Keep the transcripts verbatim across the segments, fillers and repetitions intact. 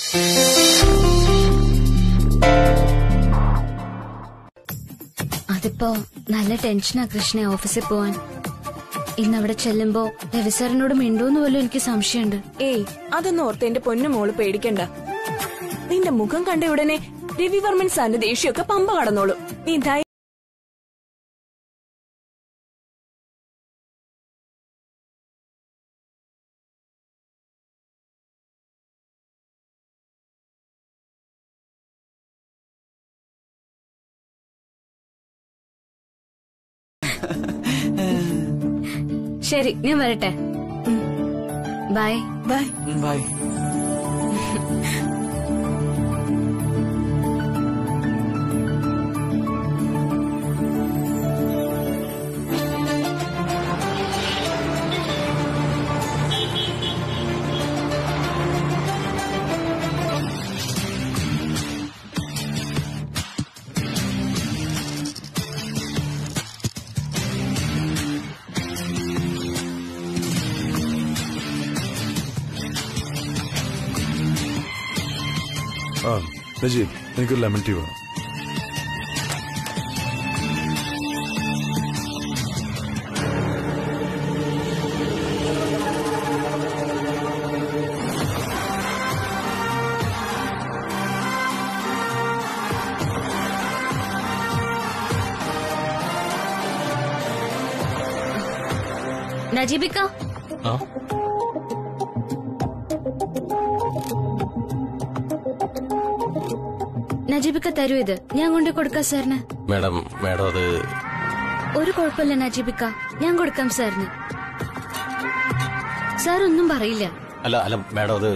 അതിപ്പോ നല്ല ടെൻഷനാ കൃഷ്ണ ഓഫീസിൽ പോവാൻ. ഇന്നവിടെ ചെല്ലുമ്പോ രവിസാറിനോട് മിണ്ടോന്ന് പോലും എനിക്ക് സംശയമുണ്ട്. ഏയ് അതൊന്നും ഓർത്ത് എന്റെ പൊന്നു മോള് പേടിക്കണ്ട. നിന്റെ മുഖം കണ്ട ഉടനെ രവിവർമ്മൻ സാറിന്റെ ദേഷ്യമൊക്കെ പമ്പ കടന്നോളൂ. നീ ധൈര്യം. ശരി, ഞാൻ വരട്ടെ. Bye bye bye. ആ നജീബ്, എനിക്കൊരു ലെമൺ ടീ വേണം. നജീബിക്ക, നജീബിക്ക തരൂ ഇത്, ഞാൻ കൊണ്ടു കൊടുക്കാം സാറിന്. മാഡം മാഡം അത് ഒരു കുഴപ്പമില്ല നജീബിക്ക, ഞാൻ കൊടുക്കാം സാറിന്. സാർ ഒന്നും പറയില്ല. അല്ല അല്ല മാഡം അത്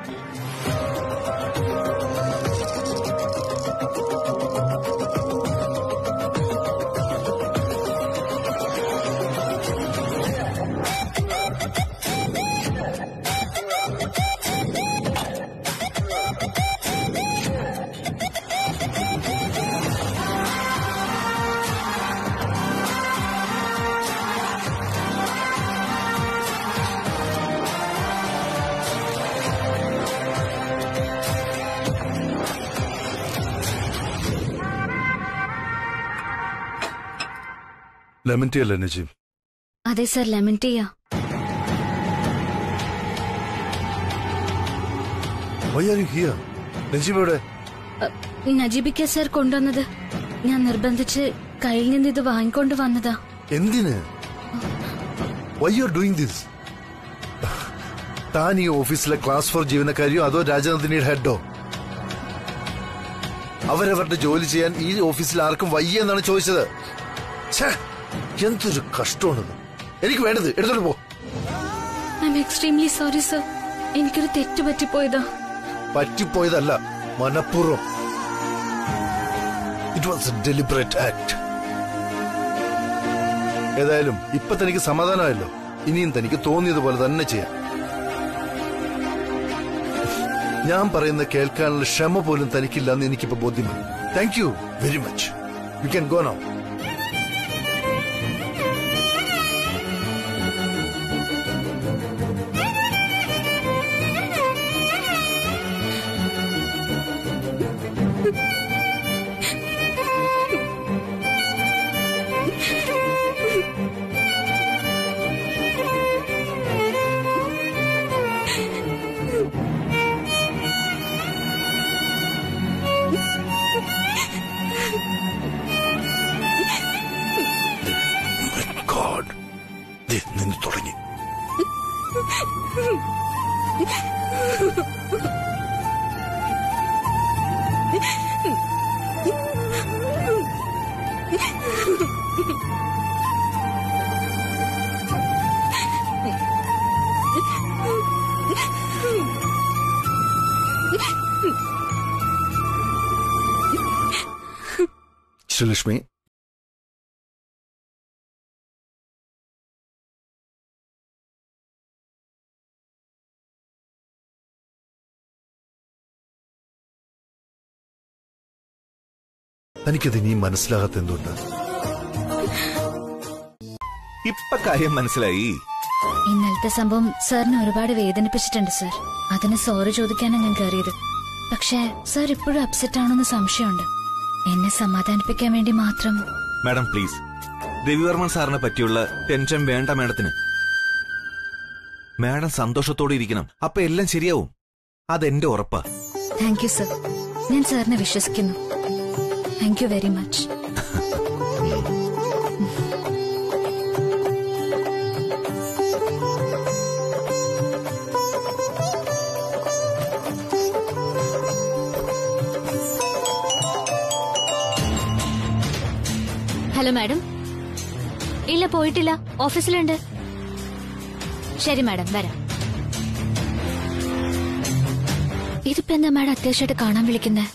ലെമൺ ടീ അല്ലേ നജീബ്? അതെ സാർ, ലെമൺ ടീയാ. Why are you here? Najeeb എവിടെ? നജീബിക്ക സാർ കൊണ്ടുവന്നത്. ഞാൻ നിർബന്ധിച്ച് കയ്യിൽ നിന്ന് ഇത് വാങ്ങിക്കൊണ്ട് വന്നതാ. എന്തിന്? Why you are doing this? താൻ ഈ ഓഫീസിലെ ക്ലാസ് ഫോർ ജീവനക്കാരിയോ അതോ രാജനന്ദിനിയുടെ ഹെഡോ? അവരവരുടെ ജോലി ചെയ്യാൻ ഈ ഓഫീസിൽ ആർക്കും വയ്യ എന്നാണ് ചോദിച്ചത്. എന്തൊരു കഷ്ടമാണത്. എനിക്ക് വേണ്ടത് എടുത്തോണ്ട് പോ. I am extremely sorry sir. എനിക്കൊരു തെറ്റ് പറ്റിപ്പോയതാ. പറ്റിപ്പോയതല്ല, മനഃപൂർവ്വം. It was a deliberate act. ഏതായാലും ഇപ്പൊ തനിക്ക് സമാധാനമായല്ലോ. ഇനിയും തനിക്ക് തോന്നിയതുപോലെ തന്നെ ചെയ്യാം. ഞാൻ പറയുന്ന കേൾക്കാനുള്ള ക്ഷമ പോലും തനിക്കില്ലെന്ന് എനിക്കിപ്പോ ബോധ്യമായി. Thank you very much. You can go now. നിന്ന് തുടങ്ങി. ശ്രീലക്ഷ്മി, തനിക്കത് ഇനിയും മനസ്സിലാകാത്ത എന്തുകൊണ്ട്? ഇപ്പൊ കാര്യം മനസ്സിലായി. ഇന്നലത്തെ സംഭവം സാറിനെ ഒരുപാട് വേദനിപ്പിച്ചിട്ടുണ്ട് സാർ. അതിന് സോറി ചോദിക്കാനാണ് ഞാൻ കയറിയത്. പക്ഷേ സർ ഇപ്പോഴും അപ്സെറ്റ് ആണെന്ന് സംശയമുണ്ട്. എന്നെ സമാധാനിപ്പിക്കാൻ വേണ്ടി മാത്രം. മാഡം പ്ലീസ്, രവിവർമ്മൻ സാറിനെ പറ്റിയുള്ള ടെൻഷൻ വേണ്ട മാഡത്തിന്. മാഡം സന്തോഷത്തോടെ ഇരിക്കണം, അപ്പൊ എല്ലാം ശരിയാവും. അതെന്റെ ഉറപ്പാ. Thank you sir. ഞാൻ സാറിനെ വിശ്വസിക്കുന്നു. Thank you very much. Hello madam. ഇല്ല, പോയിട്ടില്ല, ഓഫീസിലുണ്ട്. ശരി മാഡം, വരാം. ഇതിപ്പോ എന്താ മാഡം അത്യാവശ്യമായിട്ട് കാണാൻ വിളിക്കുന്നേ?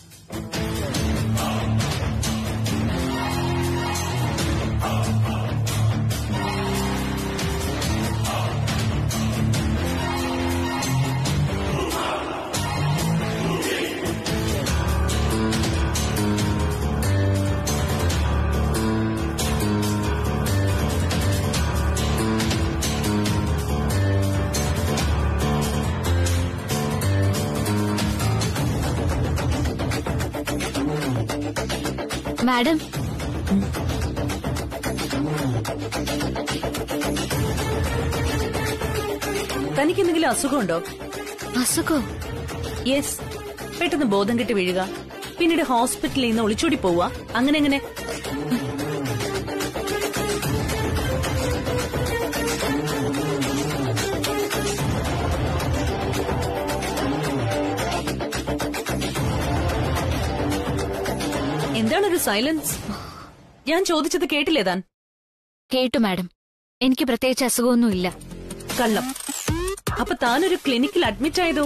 മാഡം, തനിക്ക് എന്തെങ്കിലും അസുഖമുണ്ടോ? അസുഖോ? യെസ്. പെട്ടെന്ന് ബോധം കെട്ടി വീഴുക, പിന്നീട് ഹോസ്പിറ്റലിൽ നിന്ന് ഒളിച്ചോടി പോവുക, അങ്ങനെ അങ്ങനെ. എന്താണൊരു സൈലൻസ്? ഞാൻ ചോദിച്ചത് കേട്ടില്ലേ താൻ? കേട്ടു മാഡം. എനിക്ക് പ്രത്യേകിച്ച് അസുഖമൊന്നുമില്ല. കള്ളം. അപ്പൊ താനൊരു ക്ലിനിക്കിൽ അഡ്മിറ്റ് ആയതോ?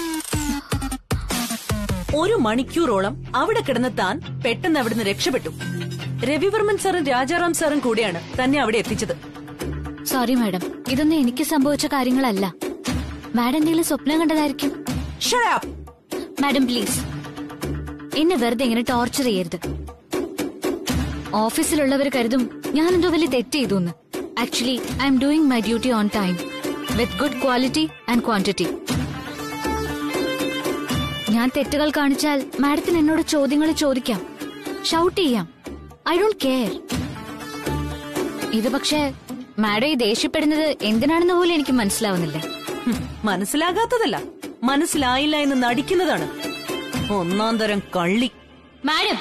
ഒരു മണിക്കൂറോളം അവിടെ കിടന്ന താൻ പെട്ടെന്ന് അവിടുന്ന് രക്ഷപ്പെട്ടു. രവിവർമ്മൻ സാറും രാജാറാം സാറും കൂടെയാണ് തന്നെ അവിടെ എത്തിച്ചത്. സോറി മാഡം, ഇതൊന്നും എനിക്ക് സംഭവിച്ച കാര്യങ്ങളല്ല. മാഡം എന്തെങ്കിലും സ്വപ്നം കണ്ടതായിരിക്കും. Shut up! മാഡം പ്ലീസ്, എന്നെ വെറുതെ ഇങ്ങനെ ടോർച്ചർ ചെയ്യരുത്. ഓഫീസിലുള്ളവർ കരുതും ഞാനെന്തോ വലിയ തെറ്റ് ചെയ്തു എന്ന്. Actually I am doing my duty on time with good quality and quantity. ഞാൻ തെറ്റുകൾ കാണിച്ചാൽ മാഡത്തിന് എന്നോട് ചോദ്യങ്ങൾ ചോദിക്കാം, ഷൗട്ട് ചെയ്യാം. I don't care. ഇത് പക്ഷേ മാഡം ഈ ദേഷ്യപ്പെടുന്നത് എന്തിനാണെന്ന് പോലും എനിക്ക് മനസ്സിലാവുന്നില്ല. മനസ്സിലാകാത്തതല്ല, മനസ്സിലായില്ല എന്ന് നടിക്കുന്നതാണ്. ഒന്നാം തരം കള്ളി. Madam,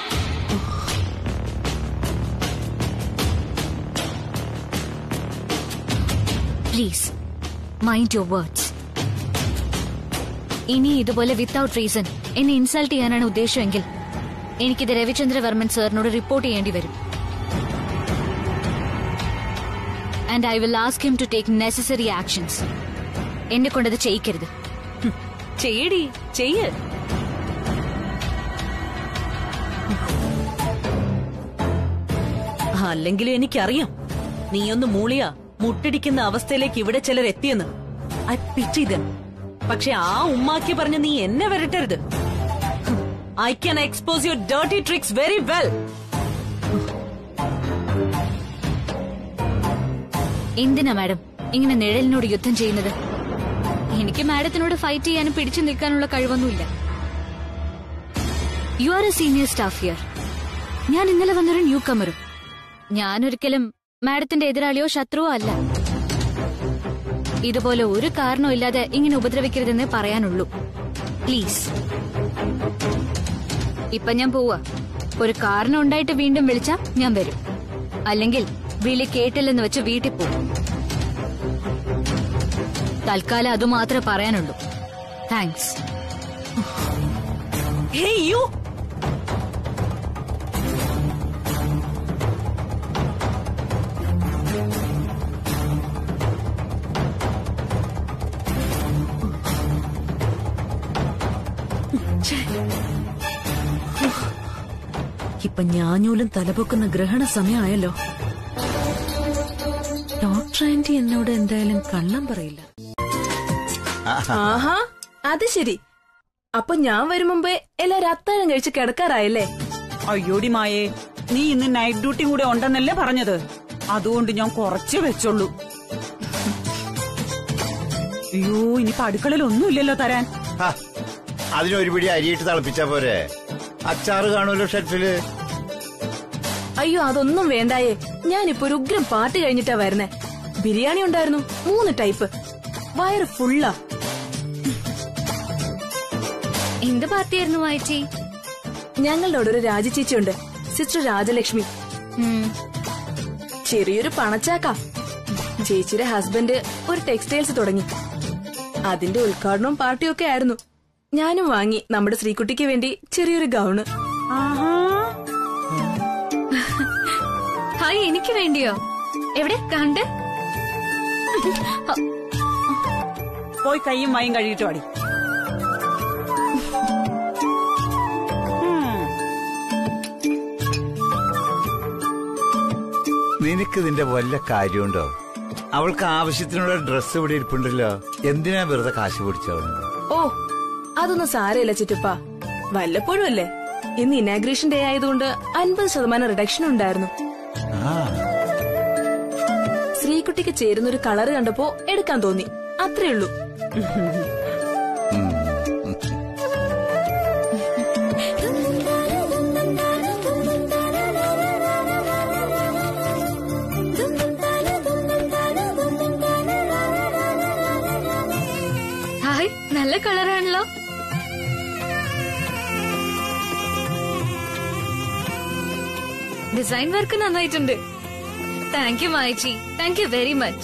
please mind your words. ഇനി ഇതുപോലെ വിത്തൌട്ട് റീസൺ എന്നെ ഇൻസൾട്ട് ചെയ്യാനാണ് ഉദ്ദേശമെങ്കിൽ എനിക്കിത് രവിചന്ദ്രവർമ്മൻ സാറിനോട് റിപ്പോർട്ട് ചെയ്യേണ്ടി വരും. And I will ask him to take necessary actions. എന്നെ കൊണ്ടത് ചെയ്യിക്കരുത്. ചെയ്യടി, ചെയ്യ്. അല്ലെങ്കിലും എനിക്കറിയാം നീയൊന്ന് മൂളിയാ മുട്ടിടിക്കുന്ന അവസ്ഥയിലേക്ക് ഇവിടെ ചിലർ എത്തിയെന്ന്. I pity them. പക്ഷെ ആ ഉമ്മാക്കി പറഞ്ഞ് നീ എന്നെ വരട്ടരുത്. I can expose your dirty tricks very well. എന്തിനാ മാഡം ഇങ്ങനെ നിഴലിനോട് യുദ്ധം ചെയ്യുന്നത്? എനിക്ക് മാഡത്തിനോട് ഫൈറ്റ് ചെയ്യാനും പിടിച്ചു നിൽക്കാനുള്ള കഴിവൊന്നുമില്ല. You are a senior staff here. ഞാൻ ഇന്നലെ വന്നൊരു ന്യൂ കമറും. ഞാനൊരിക്കലും മാഡത്തിന്റെ എതിരാളിയോ ശത്രുവോ അല്ല. ഇതുപോലെ ഒരു കാരണവും ഇല്ലാതെ ഇങ്ങനെ ഉപദ്രവിക്കരുതെന്നേ പറയാനുള്ളൂ. പ്ലീസ്. ഇപ്പൊ ഞാൻ പോവാ. ഒരു കാരണം ഉണ്ടായിട്ട് വീണ്ടും വിളിച്ചാ ഞാൻ വരും. അല്ലെങ്കിൽ വിളി കേട്ടില്ലെന്ന് വെച്ച് വീട്ടിൽ പോകും. തൽക്കാലം അതുമാത്രമേ പറയാനുള്ളൂ. താങ്ക്സ്. Hey, you! ഇപ്പൊ ഞാഞ്ഞൂലും തലപൊക്കുന്ന ഗ്രഹണ സമയമായല്ലോ. ഡോക്ടർ ആന്റി എന്നോട് എന്തായാലും കള്ളം പറയില്ല. ആഹാ, അത് ശരി. അപ്പൊ ഞാൻ വരും മുമ്പേ എല്ലാരും അത്താഴം കഴിച്ച് കിടക്കാറായല്ലേ? അയ്യോടി മായേ, നീ ഇന്ന് നൈറ്റ് ഡ്യൂട്ടി കൂടെ ഉണ്ടെന്നല്ലേ പറഞ്ഞത്? അതുകൊണ്ട് ഞാൻ കുറച്ച് വെച്ചുള്ളൂ. അയ്യോ, ഇനിയിപ്പൊ അടുക്കളയിൽ ഒന്നുമില്ലല്ലോ തരാൻ. അതിനൊരു പിടി അരിയിട്ട് തിളപ്പിച്ചാ പോരെ? അച്ചാറ് കാണുമല്ലോ ഷെൽഫില്. അയ്യോ അതൊന്നും വേണ്ടായേ. ഞാനിപ്പോ ഒരു ഉഗ്രം പാട്ട് കഴിഞ്ഞിട്ടാ വരുന്നേ. ബിരിയാണി ഉണ്ടായിരുന്നു, മൂന്ന് ടൈപ്പ്. വയറ് ഫുള്ളാ. എന്ത് പാർട്ടിയായിരുന്നു വായിച്ചി? ഞങ്ങളുടെ അവിടെ ഒരു രാജചേച്ചിയുണ്ട്, സിസ്റ്റർ രാജലക്ഷ്മി. ചെറിയൊരു പണച്ചാക്ക. ചേച്ചിയുടെ ഹസ്ബൻഡ് ഒരു ടെക്സ്റ്റൈൽസ് തുടങ്ങി. അതിന്റെ ഉദ്ഘാടനവും പാർട്ടിയും ഒക്കെ ആയിരുന്നു. ഞാനും വാങ്ങി നമ്മുടെ ശ്രീകുട്ടിക്ക് വേണ്ടി ചെറിയൊരു ഗൗണ്. ഹായ്, എനിക്ക് വേണ്ടിയോ? എവിടെ കണ്ട്? പോയി കയ്യും വായും കഴിയിട്ട് പാടി. നിനക്ക് ഇതിന്റെ വല്ല കാര്യമുണ്ടോ? അവൾക്ക് ആവശ്യത്തിനുള്ള ഡ്രസ്സ് ഇവിടെ ഇരിപ്പുണ്ടല്ലോ. എന്തിനാ വെറുതെ കാശ് പിടിച്ചവളുണ്ട്? ഓ അതൊന്നും സാരമില്ല ചിറ്റപ്പ, വല്ലപ്പോഴും അല്ലേ. ഇന്ന് ഇനാഗ്രേഷൻ ഡേ ആയതുകൊണ്ട് അൻപത് ശതമാനം റിഡക്ഷൻ ഉണ്ടായിരുന്നു. ശ്രീകുട്ടിക്ക് ചേരുന്ന ഒരു കളറ് കണ്ടപ്പോ എടുക്കാൻ തോന്നി, അത്രേ ഉള്ളൂ. ഹായ്, നല്ല കളറാണല്ലോ. ഡിസൈൻ വർക്ക് നന്നായിട്ടുണ്ട്. താങ്ക് യു മായച്ചി, താങ്ക് യു വെരി മച്ച്.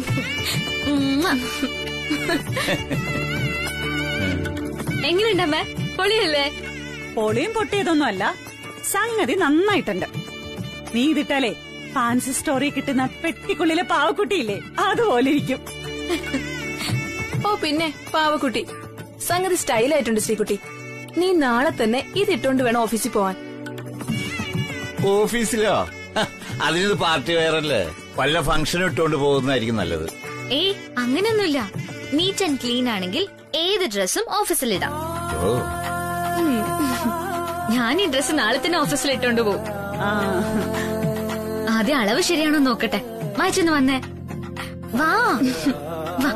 എങ്ങനെയുണ്ടമ്മേ? പൊളിയല്ലേ? പൊളിയും പൊട്ടിയതൊന്നും അല്ല, സംഗതി നന്നായിട്ടുണ്ട്. നീ ഇതിട്ടാലേ ഫാൻസി സ്റ്റോറി കിട്ടുന്ന പെട്ടിക്കുള്ളിലെ പാവക്കുട്ടിയില്ലേ, അതുപോലെ ഇരിക്കും. ഓ പിന്നെ പാവക്കുട്ടി, സംഗതി സ്റ്റൈലായിട്ടുണ്ട് ശ്രീകുട്ടി. നീ നാളെ തന്നെ ഇതിട്ടോണ്ട് വേണം ഓഫീസിൽ പോവാൻ. ഓഫീസിലോ? അതിനത് പാർട്ടി വെയറല്ലേ, വല്ല ഫംഗ്ഷനും ഇട്ടോണ്ട് പോകുന്നതായിരിക്കും നല്ലത്. ഏയ് അങ്ങനെയൊന്നുമില്ല. നീറ്റ് ആൻഡ് ക്ലീൻ ആണെങ്കിൽ ഏത് ഡ്രസ്സും ഓഫീസിലിടാം. ഞാൻ ഈ ഡ്രസ്സ് നാളെ തന്നെ ഓഫീസിൽ ഇട്ടോണ്ട് പോകും. ആദ്യം അളവ് ശരിയാണോ നോക്കട്ടെ. മായിച്ചൊന്ന് വന്നേ. വാ വാ.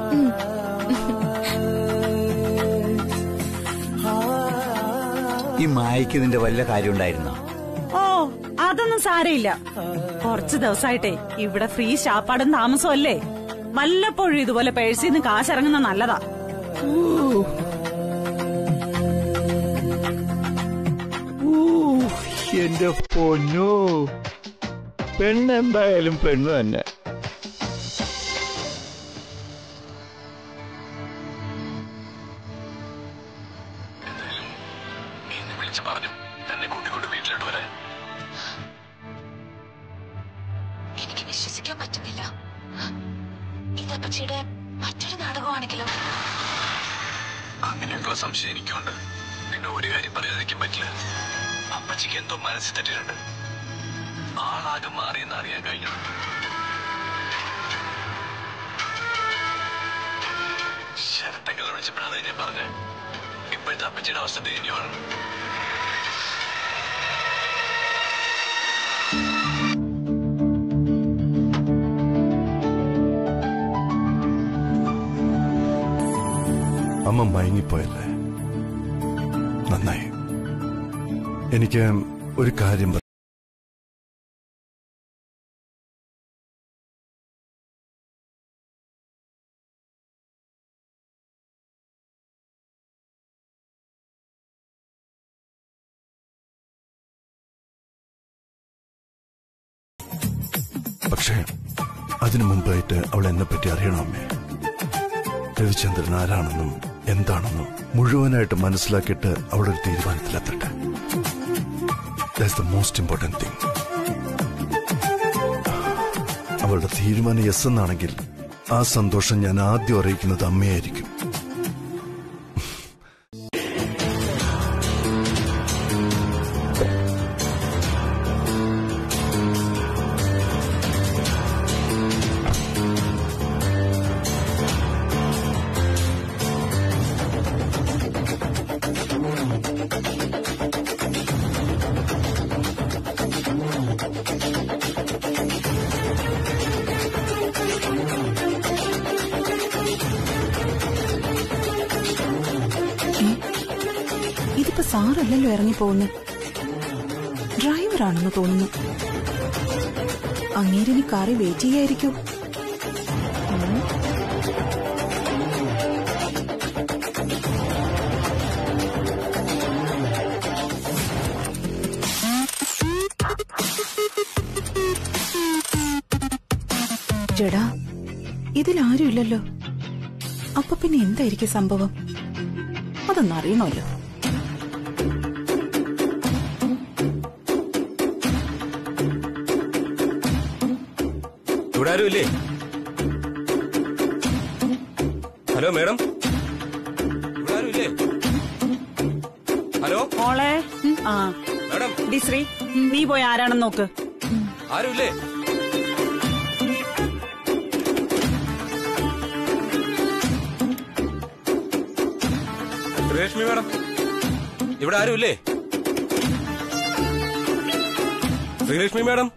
ഈ മായക്ക് ഇതിന്റെ വല്ല കാര്യം ഉണ്ടായിരുന്നോ? ഓ അതൊന്നും സാരയില്ല. കുറച്ചു ദിവസമായിട്ടേ ഇവിടെ ഫ്രീ ശാപ്പാടും താമസവും അല്ലേ. വല്ലപ്പോഴും ഇതുപോലെ പേഴ്സിന്ന് കാശിറങ്ങുന്ന നല്ലതാ. എന്റെ പൊന്നോ, പെണ്ണെന്തായാലും പെണ്ണ് തന്നെ. എനിക്ക് വിശ്വസിക്കാൻ പറ്റുന്നില്ല. ഇതപ്പച്ചിയുടെ മറ്റൊരു നാടകമാണെങ്കിലോ? അങ്ങനെയൊക്കെയുള്ള സംശയം എനിക്കുണ്ട്. പിന്നെ ഒരു കാര്യം പറയാതിരിക്കാൻ പറ്റില്ല. അപ്പച്ചിക്ക് എന്തോ മനസ്സിൽ തെറ്റിട്ടുണ്ട്. ആളാകെ മാറിയെന്ന് അറിയാൻ കഴിഞ്ഞു. ശരത്തൊക്കെ വിളിച്ചപ്പോഴാണ് ഞാൻ പറഞ്ഞത്. ഇപ്പോഴത്തെ അപ്പച്ചിയുടെ അവസ്ഥ ദയനീയമാണ്. അമ്മ മയങ്ങിപ്പോയല്ലേ? നന്നായി. എനിക്ക് ഒരു കാര്യം പറ. പക്ഷേ അതിനു മുമ്പായിട്ട് അവൾ എന്നെ പറ്റി അറിയണം അമ്മേ. രവിചന്ദ്രൻ ആരാണെന്നും എന്താണെന്നും മുഴുവനായിട്ട് മനസ്സിലാക്കിയിട്ട് അവളൊരു തീരുമാനത്തിലെത്തട്ടെ. That's the most important thing. അവളുടെ തീരുമാനം യെസ് എന്നാണെങ്കിൽ ആ സന്തോഷം ഞാൻ ആദ്യം അറിയിക്കുന്നത് അമ്മയായിരിക്കും. ഇതിപ്പോ സാറല്ലല്ലോ ഇറങ്ങിപ്പോകുന്നു, ഡ്രൈവറാണെന്ന് തോന്നുന്നു. അങ്ങേരിനി കാറി വെയിറ്റ് ചെയ്യായിരിക്കും. ചേടാ, ഇതിലാരും ഇല്ലല്ലോ. അപ്പൊ പിന്നെ എന്തായിരിക്കും സംഭവം? അതൊന്നും അറിയണമല്ലോ. ഇവിടെ ആരും ഇല്ലേ? ഹലോ മാഡം, ഇവിടെ ആരും ഇല്ലേ? ഹലോ മോളെ. ആ മാഡം, ഡി ശ്രീ, നീ പോയി ആരാണെന്ന് നോക്ക്. ആരും ഇല്ലേ? ശ്രീലക്ഷ്മി മാഡം, ഇവിടെ ആരും ഇല്ലേ? ശ്രീലക്ഷ്മി മാഡം.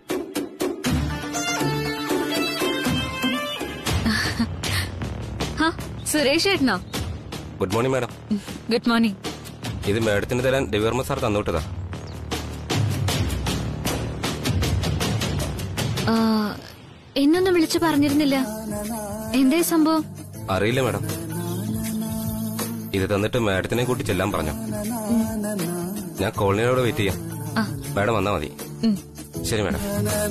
സുരേഷ് ഏട്ടനോ? Good morning madam. Good morning. ഇത് മാഡത്തിന് തരാൻ രവിവർമ്മ സാർ തന്നോട്ടതാ. എന്നൊന്നും വിളിച്ചു പറഞ്ഞിരുന്നില്ല. എന്തേ സംഭവം? അറിയില്ല മാഡം. ഇത് തന്നിട്ട് മാഡത്തിനെ കൂട്ടി ചെല്ലാൻ പറഞ്ഞു. ഞാൻ കോളനിയോട് വെയിറ്റ് ചെയ്യാം. മാഡം വന്നാ മതി. ശരി മാഡം.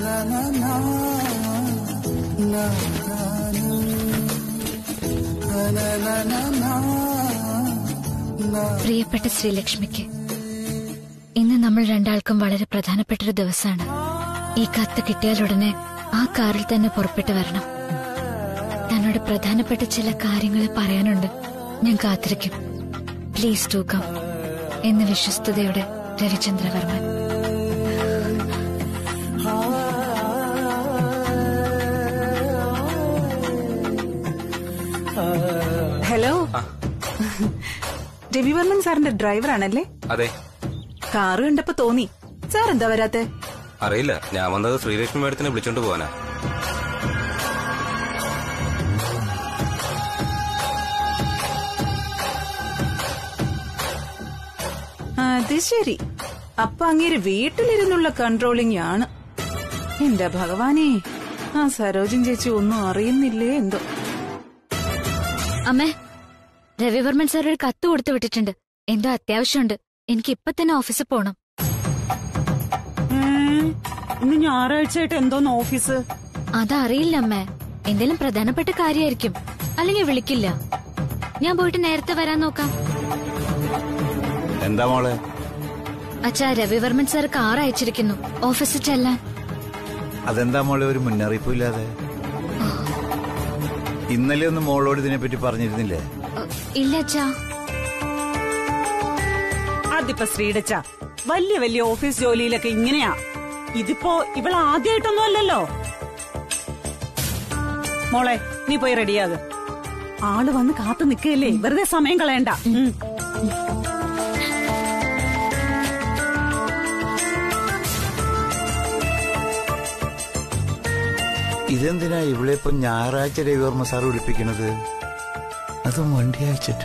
പ്രിയപ്പെട്ട ശ്രീലക്ഷ്മിക്ക്, ഇന്ന് നമ്മൾ രണ്ടാൾക്കും വളരെ പ്രധാനപ്പെട്ടൊരു ദിവസമാണ്. ഈ കത്ത് കിട്ടിയാലുടനെ ആ കാറിൽ തന്നെ പുറപ്പെട്ടു വരണം. തന്നോട് പ്രധാനപ്പെട്ട ചില കാര്യങ്ങൾ പറയാനുണ്ട്. ഞാൻ കാത്തിരിക്കും. പ്ലീസ് ഡു കം എന്ന് വിശ്വസ്തയോടെ രവിചന്ദ്രവർമ്മൻ. ഹലോ, രവിവർമ്മൻ സാറിന്റെ ഡ്രൈവറാണല്ലേ? അതെ. കാറ് കണ്ടപ്പോ തോന്നി. സാർ എന്താ വരാത്തെ? അറിയില്ല, ഞാൻ വന്നത് ശ്രീലക്ഷ്മി മാഡത്തിനെ വിളിച്ചോണ്ട് പോവാനാ. അത് ശരി. അപ്പൊ അങ്ങേര് വീട്ടിലിരുന്നുള്ള കൺട്രോളിംഗ് ആണ്. എന്റെ ഭഗവാനേ, ആ സരോജൻ ചേച്ചി ഒന്നും അറിയുന്നില്ലേ എന്തോ. അമ്മേ, രവിവർമ്മൻ സാർ ഒരു കത്ത് കൊടുത്തു വിട്ടിട്ടുണ്ട്. എന്തോ അത്യാവശ്യമുണ്ട്. എനിക്ക് ഇപ്പൊ തന്നെ ഓഫീസിൽ പോണം. ഇന്ന് ഞായറാഴ്ചയായിട്ട് എന്തോന്ന് ഓഫീസ്? അതറിയില്ല അമ്മേ. എന്തെങ്കിലും പ്രധാനപ്പെട്ട കാര്യമായിരിക്കും. അല്ലെങ്കിൽ വിളിക്കില്ല. ഞാൻ പോയിട്ട് നേരത്തെ വരാൻ നോക്കാം. എന്താ മോളെ? അച്ഛാ, രവിവർമ്മൻ സാർ കാർ അയച്ചിരിക്കുന്നു ഓഫീസിൽ ചെല്ലാൻ. അതെന്താ മോളെ ഒരു മുന്നറിയിപ്പില്ലാതെ? ഇന്നലെ ഒന്ന് മോളോട് ഇതിനെപ്പറ്റി പറഞ്ഞിരുന്നില്ലേ? ഇല്ല അച്ഛാ. അതിപ്പോ ശ്രീടച്ച വലിയ വലിയ ഓഫീസ് ജോലിയിലൊക്കെ ഇങ്ങനെയാ. ഇതിപ്പോ ഇവൾ ആദ്യമായിട്ടൊന്നും അല്ലല്ലോ. മോളെ, നീ പോയി റെഡിയാകും. ആള് വന്ന് കാത്തു നിൽക്കല്ലേ, വെറുതെ സമയം കളയണ്ട. ഇതെന്തിനാ ഇവിടെ ഇപ്പൊ ഞായറാഴ്ച രവിവർമ്മ സാർ വിളിപ്പിക്കണത്? അതും വണ്ടി അയച്ചിട്ട്.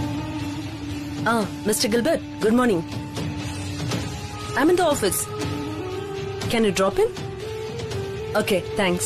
Ah, Mister Gilbert, good morning. I'm in the office. Can you drop him? Okay, thanks.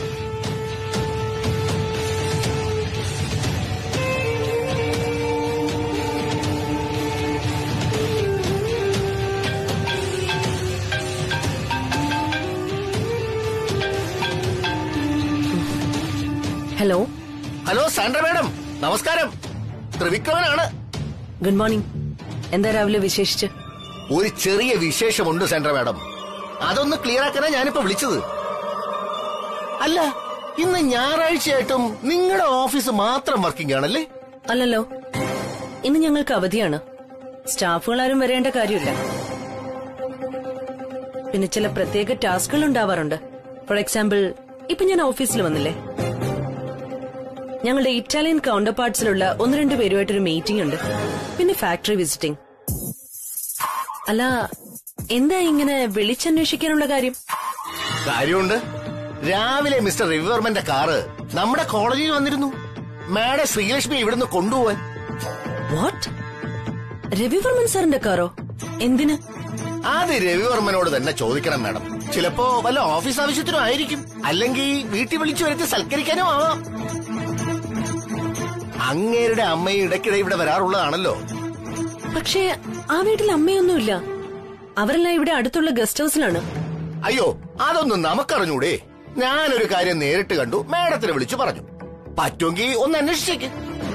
Hello hello Sandra madam, നമസ്കാരം. ത്രിവിക്രമനാണ്. Good morning. എന്താ രാവിലെ വിശേഷിച്ച്? ഒരു ചെറിയ വിശേഷമുണ്ട് സാൻഡ്ര മാഡം. അതൊന്ന് ക്ലിയർ ആക്കാനാ ഞാനിപ്പോ വിളിച്ചത്. അല്ല, ഇന്ന് ഞായറാഴ്ചയായിട്ടും നിങ്ങളുടെ ഓഫീസ് മാത്രം വർക്കിംഗ് ആണല്ലേ? അല്ലല്ലോ, ഇന്ന് ഞങ്ങൾക്ക് അവധിയാണ്. സ്റ്റാഫുകൾ ആരും വരേണ്ട കാര്യമില്ല. പിന്നെ ചില പ്രത്യേക ടാസ്കുകൾ ഉണ്ടാവാറുണ്ട്. ഫോർ എക്സാമ്പിൾ, ഇപ്പൊ ഞാൻ ഓഫീസിൽ വന്നില്ലേ, ഞങ്ങളുടെ ഇറ്റാലിയൻ കൗണ്ടർ പാർട്സിലുള്ള ഒന്ന് രണ്ട് പേരുമായിട്ടൊരു മീറ്റിംഗ് ഉണ്ട്. പിന്നെ ഫാക്ടറി വിസിറ്റിംഗ്. അല്ല, എന്താ ഇങ്ങനെ വിളിച്ചന്വേഷിക്കാനുള്ള കാര്യം? കാര്യമുണ്ട്. രാവിലെ മിസ്റ്റർ രവിവർമ്മന്റെ കാറ് നമ്മുടെ കോളേജിൽ വന്നിരുന്നു. മാഡം ശ്രീലക്ഷ്മി ഇവിടുന്ന് കൊണ്ടുപോവാൻ. വാട്ട്? രവിവർമ്മൻ സാറിന്റെ കാറോ? എന്തിന്? അത് രവിവർമ്മനോട് തന്നെ ചോദിക്കണം മാഡം. ചിലപ്പോ വല്ല ഓഫീസ് ആവശ്യത്തിനും ആയിരിക്കും, അല്ലെങ്കിൽ വീട്ടിൽ വിളിച്ചു വരുത്തി സൽക്കരിക്കാനും ആവാം. അങ്ങേരുടെ അമ്മയും ഇടയ്ക്കിടെ ഇവിടെ വരാറുള്ളതാണല്ലോ. പക്ഷേ ആ വീട്ടിൽ അമ്മയൊന്നുമില്ല. അവരെല്ലാം ഇവിടെ അടുത്തുള്ള ഗസ്റ്റ് ഹൌസിലാണ്. അയ്യോ, അതൊന്നും നമുക്കറിഞ്ഞൂടെ. ഞാനൊരു കാര്യം നേരിട്ട് കണ്ടു, മാഡത്തിനെ വിളിച്ചു പറഞ്ഞു. പറ്റുമെങ്കിൽ ഒന്ന് അന്വേഷിച്ചേക്ക്.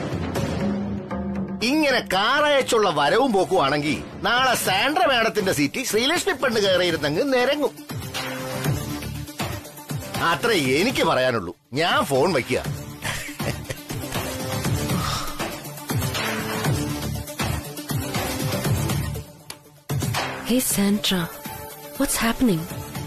ഇങ്ങനെ കാറയച്ചുള്ള വരവും പോക്കുവാണെങ്കിൽ നാളെ സാൻഡ്ര മാഡത്തിന്റെ സീറ്റ് ശ്രീലക്ഷ്മി പെണ്ണ് കയറിയിരുന്നെങ്കിൽ നിരങ്ങും. അത്രേ എനിക്ക് പറയാനുള്ളൂ. ഞാൻ ഫോൺ വയ്ക്കുക. Hey Sandra, what's happening?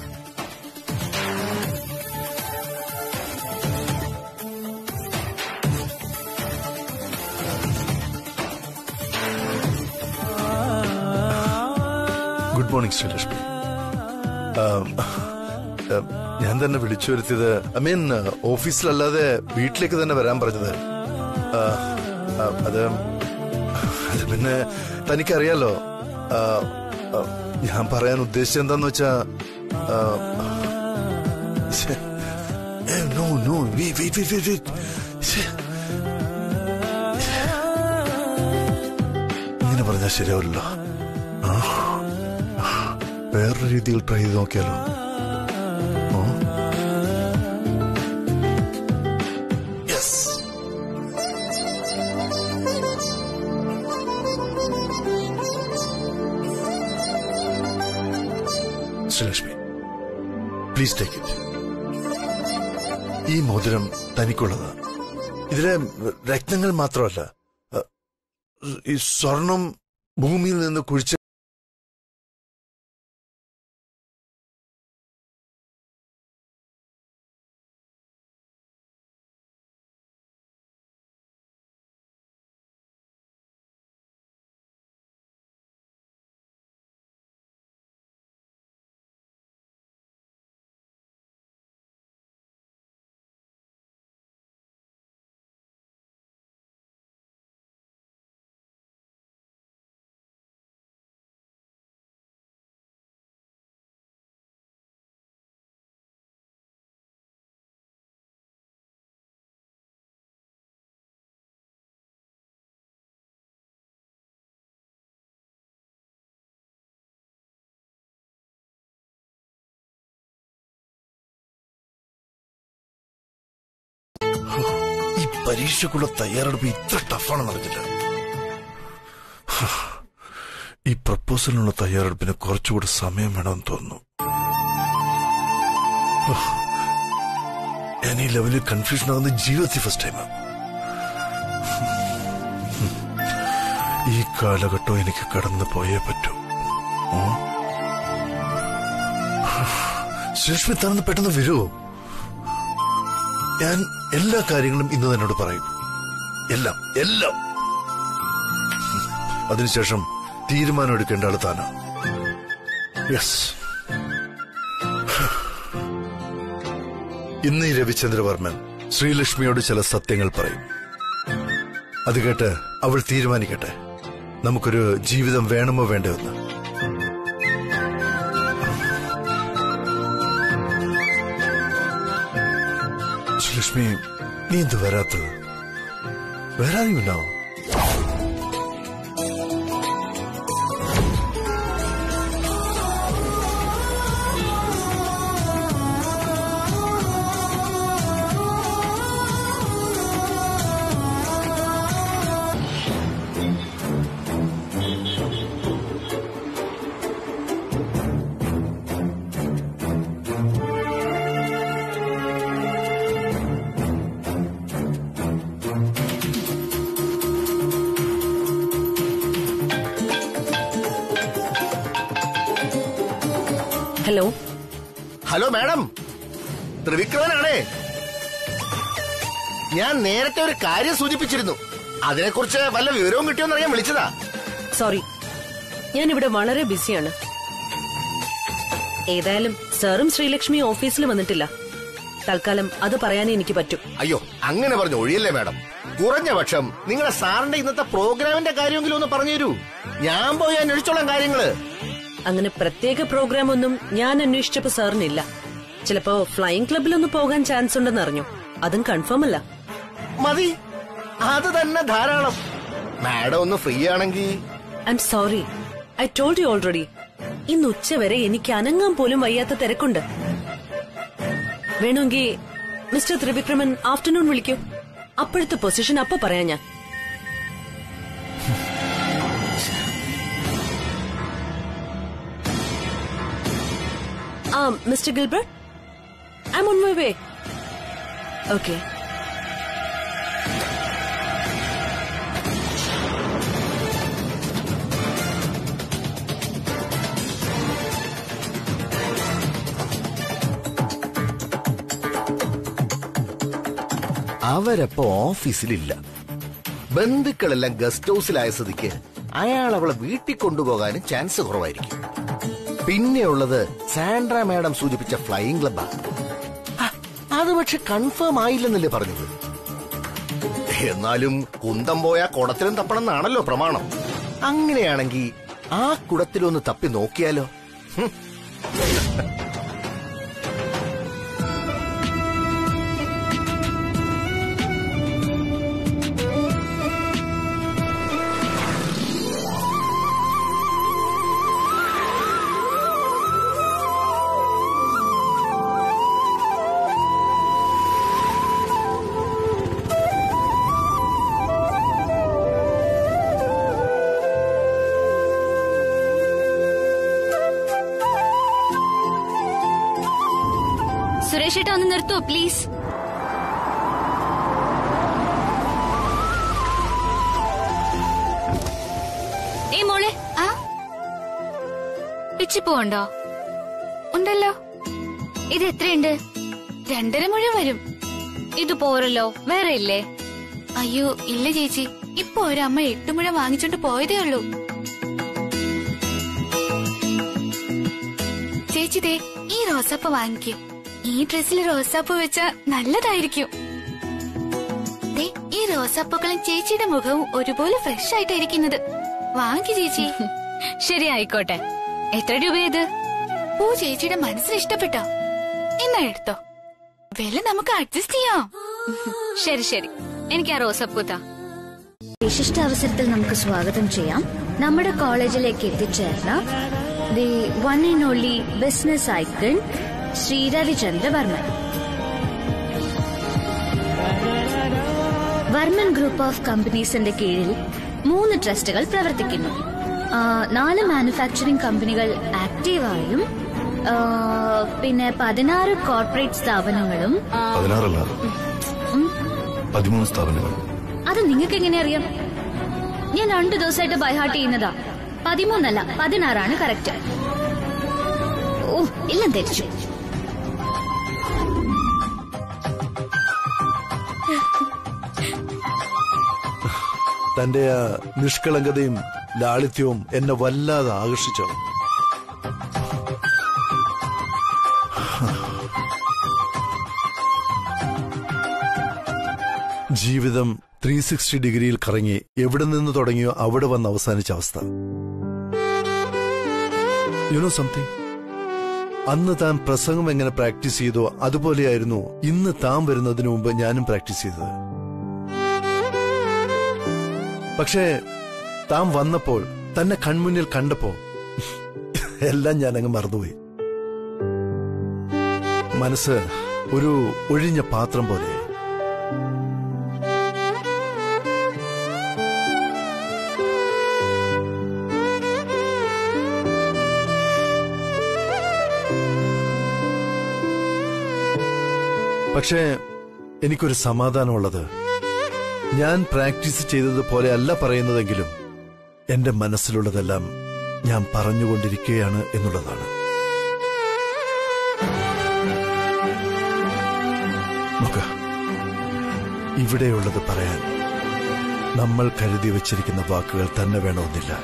Good morning Sreelakshmi. ഞാൻ തന്നെ വിളിച്ചു വരുത്തിയത്, ഐ മീൻ ഓഫീസിലല്ലാതെ വീട്ടിലേക്ക് തന്നെ വരാൻ പറഞ്ഞത്. അത് അത് പിന്നെ തനിക്കറിയാലോ, ഞാൻ പറയാൻ ഉദ്ദേശിച്ചത് എന്താന്ന് വെച്ചാ, നോ നോ ഇങ്ങനെ പറഞ്ഞാൽ ശരിയാവില്ലല്ലോ. വേറൊരു രീതിയിൽ ട്രൈ ചെയ്ത് നോക്കിയാലോ? Sreelakshmi, please take it. ഈ മോതിരം തനിക്കുള്ളത്. ഇതിലെ രത്നങ്ങൾ മാത്രമല്ല, ഈ സ്വർണം ഭൂമിയിൽ നിന്ന് കുഴിച്ച് ഈ പരീക്ഷക്കുള്ള തയ്യാറെടുപ്പ് ഇത്ര ടഫാണെന്ന് അറിഞ്ഞില്ല. ഈ പ്രപ്പോസലിനുള്ള തയ്യാറെടുപ്പിന് കുറച്ചുകൂടെ സമയം വേണമെന്ന് തോന്നുന്നു. ഞാൻ ഈ ലെവലിൽ കൺഫ്യൂഷൻ ആകുന്ന ജീവിതത്തിൽ ഫസ്റ്റ് ടൈമാണ്. ഈ കാലഘട്ടം എനിക്ക് കടന്നു പോയേ പറ്റൂ. ശ്രീലക്ഷ്മി തന്ന് പെട്ടെന്ന് വരുമോ? ഞാൻ എല്ലാ കാര്യങ്ങളും ഇന്ന് തന്നോട് പറയും. എല്ലാം എല്ലാം അതിനുശേഷം തീരുമാനം എടുക്കേണ്ട ആൾ താനാ. യെസ്. ഇന്ന് ഈ രവിചന്ദ്രവർമ്മൻ ശ്രീലക്ഷ്മിയോട് ചില സത്യങ്ങൾ പറയും. അത് കേട്ട് അവൾ തീരുമാനിക്കട്ടെ നമുക്കൊരു ജീവിതം വേണമോ വേണ്ടോ എന്ന്. ശ്രീലക്ഷ്മി, നീ എന്ത് വരാത്തത്? വരാതിയുണ്ടോ? ഹലോ ഹലോ മാഡം, ത്രിവിക്രമനാണേ. ഞാൻ നേരത്തെ ഒരു കാര്യം സൂചിപ്പിച്ചിരുന്നു. അതിനെക്കുറിച്ച് വല്ല വിവരവും കിട്ടിയോന്നറിയാൻ വിളിച്ചതാ. സോറി, ഞാൻ ഇവിടെ വളരെ ബിസിയാണ്. ഏതായാലും സാറും ശ്രീലക്ഷ്മി ഓഫീസിൽ വന്നിട്ടില്ല. തൽക്കാലം അത് പറയാനേ എനിക്ക് പറ്റൂ. അയ്യോ, അങ്ങനെ പറഞ്ഞു ഒഴിയല്ലേ മാഡം. കുറഞ്ഞ പക്ഷം നിങ്ങളുടെ സാറിന്റെ ഇന്നത്തെ പ്രോഗ്രാമിന്റെ കാര്യമെങ്കിലും ഒന്ന് പറഞ്ഞു തരൂ. ഞാൻ പോയി അന്വേഷിച്ചോളാം കാര്യങ്ങള്. അങ്ങനെ പ്രത്യേക പ്രോഗ്രാം ഒന്നും ഞാൻ അന്വേഷിച്ചപ്പോ സാറിനില്ല. ചിലപ്പോ ഫ്ലൈയിങ് ക്ലബിലൊന്ന് പോകാൻ ചാൻസ് ഉണ്ടെന്ന് അറിഞ്ഞു. അതും കൺഫേം അല്ല. മതി, അത് തന്നെ ധാരാളം. മാഡം ഒന്ന് ഫ്രീ ആണെങ്കിൽ. I M sorry, I told you already. ഇന്ന് ഉച്ചവരെ എനിക്ക് അനങ്ങാൻ പോലും വയ്യാത്ത തിരക്കുണ്ട്. വേണമെങ്കിൽ മിസ്റ്റർ ത്രിവിക്രമൻ ആഫ്റ്റർനൂൺ വിളിക്കൂ. അപ്പോഴത്തെ പൊസിഷൻ അപ്പൊ പറയാം ഞാൻ. ആ mister Gilbert, I am on my way. Okay. അവരപ്പോ ഓഫീസിലില്ല. ബന്ധുക്കളെല്ലാം ഗസ്റ്റ് ഹൌസിലായ സ്ഥിതിക്ക് അയാൾ അവളെ വീട്ടിൽ കൊണ്ടുപോകാനും ചാൻസ് കുറവായിരിക്കും. പിന്നെയുള്ളത് സാൻഡ്ര മാഡം സൂചിപ്പിച്ച ഫ്ലൈയിങ് ക്ലബ്ബാ. അത് പക്ഷെ കൺഫേം ആയില്ലെന്നല്ലേ പറഞ്ഞത്. എന്നാലും കുന്തം പോയാ കുടത്തിലും തപ്പണം എന്നാണല്ലോ പ്രമാണം. അങ്ങനെയാണെങ്കിൽ ആ കുടത്തിലൊന്ന് തപ്പി നോക്കിയാലോ? സുരേഷ് ഏട്ടാ, ഒന്ന് നിർത്തോ പ്ലീസ്. ഏ മോളെ, ആ പിച്ചിപ്പൂണ്ടോ? ഉണ്ടല്ലോ. ഇത് എത്രയുണ്ട്? രണ്ടര മുഴ വരും. ഇത് പോരല്ലോ, വേറെ ഇല്ലേ? അയ്യോ ഇല്ല ചേച്ചി, ഇപ്പൊ ഒരമ്മ എട്ട് മുഴ വാങ്ങിച്ചോണ്ട് പോയതേ ഉള്ളൂ. ചേച്ചി ദേ ഈ റോസാപ്പ് വാങ്ങിക്കും. ഈ ഡ്രസ്സിൽ റോസാപ്പൂ വെച്ചാ നല്ലതായിരിക്കും. ദേ ഈ റോസാപ്പൂക്കളും ചേച്ചിയുടെ മുഖവും ഒരുപോലെ ഫ്രഷ് ആയിട്ടായിരിക്കുന്നത്. വാങ്ങിക്കു ചേച്ചി. ശരി ആയിക്കോട്ടെ. എത്ര രൂപയത്? പൂ ചേച്ചിയുടെ മനസ്സിന് ഇഷ്ടപ്പെട്ടോ? എന്നാ എടുത്തോ. വില നമുക്ക് അഡ്ജസ്റ്റ് ചെയ്യാം. ശരി ശരി, എനിക്ക് ആ റോസാപ്പൂത്താ. വിശിഷ്ട അവസരത്തിൽ നമുക്ക് സ്വാഗതം ചെയ്യാം നമ്മുടെ കോളേജിലേക്ക് എത്തിച്ചേർന്ന the one and only business icon Shri Ravichandra Varman. Varman group of കമ്പനീസിന്റെ കീഴിൽ മൂന്ന് ട്രസ്റ്റുകൾ പ്രവർത്തിക്കുന്നു. നാല് മാനുഫാക്ചറിംഗ് കമ്പനികൾ ആക്റ്റീവായും പിന്നെ പതിനാറ് കോർപ്പറേറ്റ് സ്ഥാപനങ്ങളും. പതിമൂന്ന് സ്ഥാപനങ്ങൾ. അത് നിങ്ങൾക്ക് എങ്ങനെ അറിയാം? ഞാൻ രണ്ടു ദിവസമായിട്ട് ബൈഹാർട്ട് ചെയ്യുന്നതാ. പതിമൂന്നല്ല പതിനാറാണ് കറക്റ്റ്. ഓ എല്ലാം തെറ്റിച്ചു. തന്റെ ആ നിഷ്കളങ്കതയും ലാളിത്യവും എന്നെ വല്ലാതെ ആകർഷിച്ചു. ജീവിതം ത്രീ സിക്സ്റ്റി ഡിഗ്രിയിൽ കറങ്ങി എവിടെ നിന്ന് തുടങ്ങിയോ അവിടെ വന്ന് അവസാനിച്ച അവസ്ഥ. യു നോ സംതിങ്, അന്ന് താൻ പ്രസംഗം എങ്ങനെ പ്രാക്ടീസ് ചെയ്തോ അതുപോലെയായിരുന്നു ഇന്ന് താൻ വരുന്നതിന് മുമ്പ് ഞാനും പ്രാക്ടീസ് ചെയ്തത്. പക്ഷേ താൻ വന്നപ്പോൾ, തന്നെ കൺമുന്നിൽ കണ്ടപ്പോ എല്ലാം ഞാനങ്ങ് മറന്നുപോയി. മനസ്സ് ഒരു ഒഴിഞ്ഞ പാത്രം പോലെ. പക്ഷേ എനിക്കൊരു സമാധാനമുള്ളത്, ഞാൻ പ്രാക്ടീസ് ചെയ്തതുപോലെ അല്ല പറയുന്നതെങ്കിലും എന്റെ മനസ്സിലുള്ളതെല്ലാം ഞാൻ പറഞ്ഞുകൊണ്ടിരിക്കുകയാണ് എന്നുള്ളതാണ്. നോക്ക്, ഇവിടെയുള്ളത് പറയാൻ നമ്മൾ കരുതി വച്ചിരിക്കുന്ന വാക്കുകൾ തന്നെ വേണമെന്നില്ല.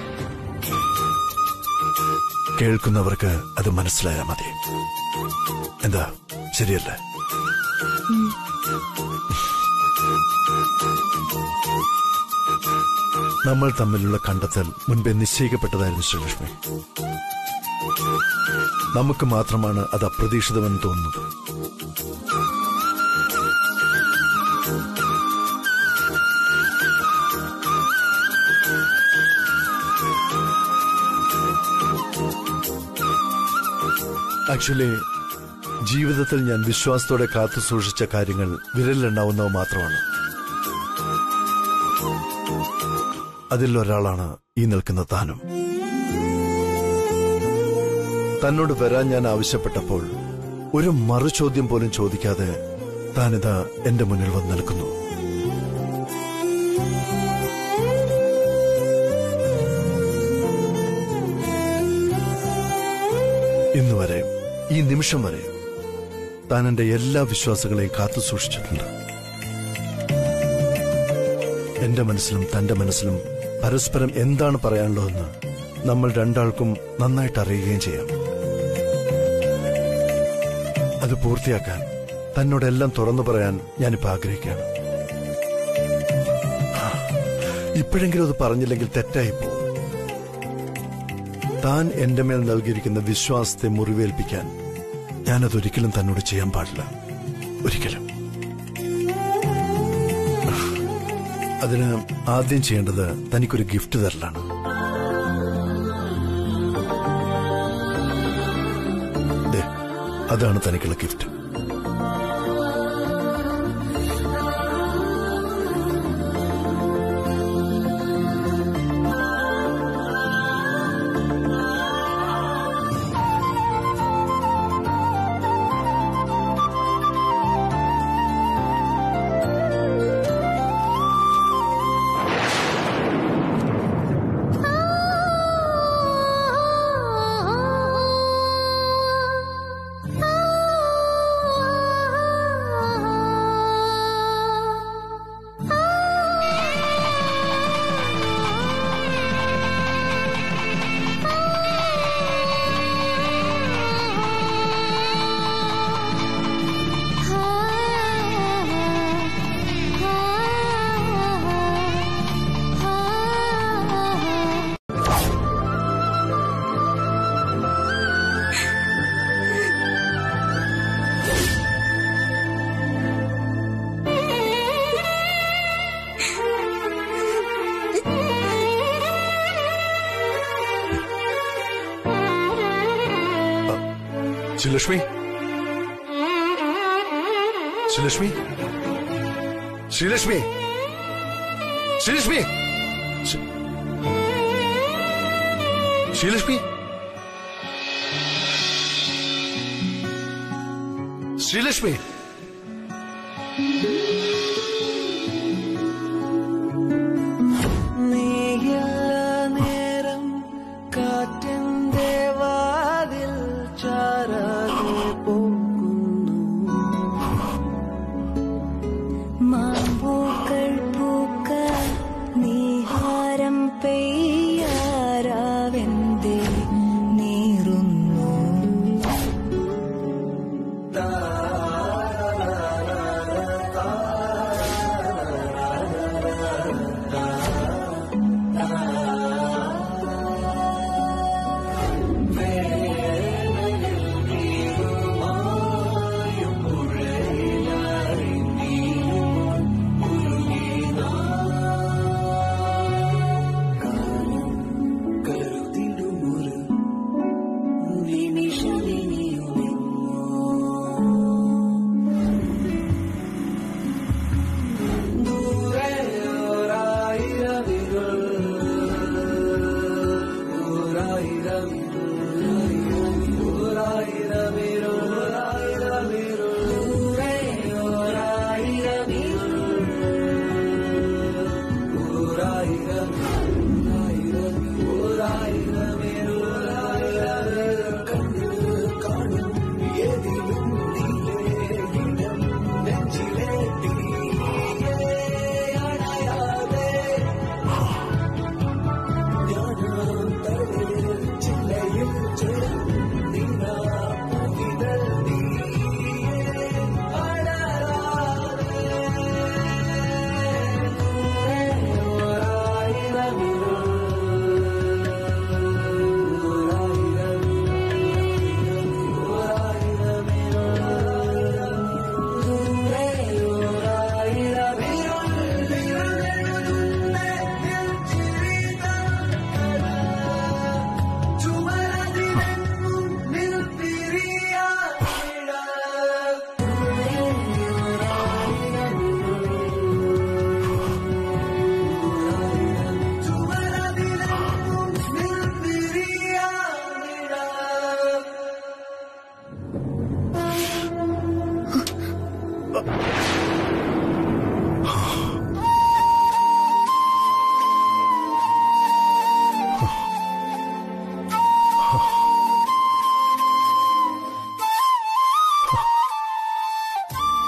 കേൾക്കുന്നവർക്ക് അത് മനസ്സിലായാൽ മതി. എന്താ, ശരിയല്ലേ? നമ്മൾ തമ്മിലുള്ള കണ്ടെത്തൽ മുൻപേ നിശ്ചയിക്കപ്പെട്ടതായിരുന്നു ശ്രീലക്ഷ്മി. നമുക്ക് മാത്രമാണ് അത് അപ്രതീക്ഷിതമെന്ന് തോന്നുന്നത്. ആക്ച്വലി ജീവിതത്തിൽ ഞാൻ വിശ്വാസത്തോടെ കാത്തു സൂക്ഷിച്ച കാര്യങ്ങൾ വിരലിലെണ്ണാവുന്നവ മാത്രമാണ്. അതിലൊരാളാണ് ഈ നിൽക്കുന്ന താനും. തന്നോട് വരാൻ ഞാൻ ആവശ്യപ്പെട്ടപ്പോൾ ഒരു മറുചോദ്യം പോലും ചോദിക്കാതെ താനിതാ എന്റെ മുന്നിൽ വന്ന് നിൽക്കുന്നു. ഇന്നുവരെ, ഈ നിമിഷം വരെ താൻ എന്റെ എല്ലാ വിശ്വാസങ്ങളെയും കാത്തു സൂക്ഷിച്ചിട്ടുണ്ട്. എന്റെ മനസ്സിലും തന്റെ മനസ്സിലും പരസ്പരം എന്താണ് പറയാനുള്ളതെന്ന് നമ്മൾ രണ്ടാൾക്കും നന്നായിട്ട് അറിയുകയും ചെയ്യാം. അത് പൂർത്തിയാക്കാൻ തന്നോടെല്ലാം തുറന്നു പറയാൻ ഞാനിപ്പോ ആഗ്രഹിക്കുകയാണ്. ഇപ്പോഴെങ്കിലും അത് പറഞ്ഞില്ലെങ്കിൽ തെറ്റായിപ്പോ. താൻ എന്റെ മേൽ നൽകിയിരിക്കുന്ന വിശ്വാസത്തെ മുറിവേൽപ്പിക്കാൻ ഞാനതൊരിക്കലും തന്നോട് ചെയ്യാൻ പാടില്ല. ഒരിക്കലും. അതിന് ആദ്യം ചെയ്യേണ്ടത് തനിക്കൊരു ഗിഫ്റ്റ് തരലാണ്. അതാണ് തനിക്കുള്ള ഗിഫ്റ്റ്. ശ്രീലക്ഷ്മി, ശ്രീലക്ഷ്മി, ശ്രീലക്ഷ്മി, ശ്രീലക്ഷ്മി, ശ്രീലക്ഷ്മി, ശ്രീലക്ഷ്മി.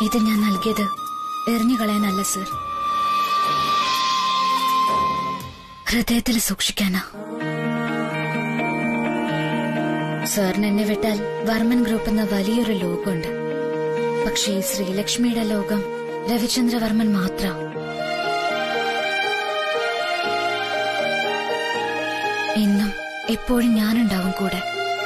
ഇത് ഞാൻ നൽകിയത് എറിഞ്ഞു കളയാനല്ല സർ, ഹൃദയത്തിൽ സൂക്ഷിക്കാനാ. സാറിന് എന്നെ വിട്ടാൽ വർമ്മൻ ഗ്രൂപ്പ് എന്ന വലിയൊരു ലോകമുണ്ട്. പക്ഷേ ഈ ശ്രീലക്ഷ്മിയുടെ ലോകം രവിചന്ദ്രവർമ്മൻ മാത്രം. ഇന്നും എപ്പോഴും ഞാനുണ്ടാവും കൂടെ.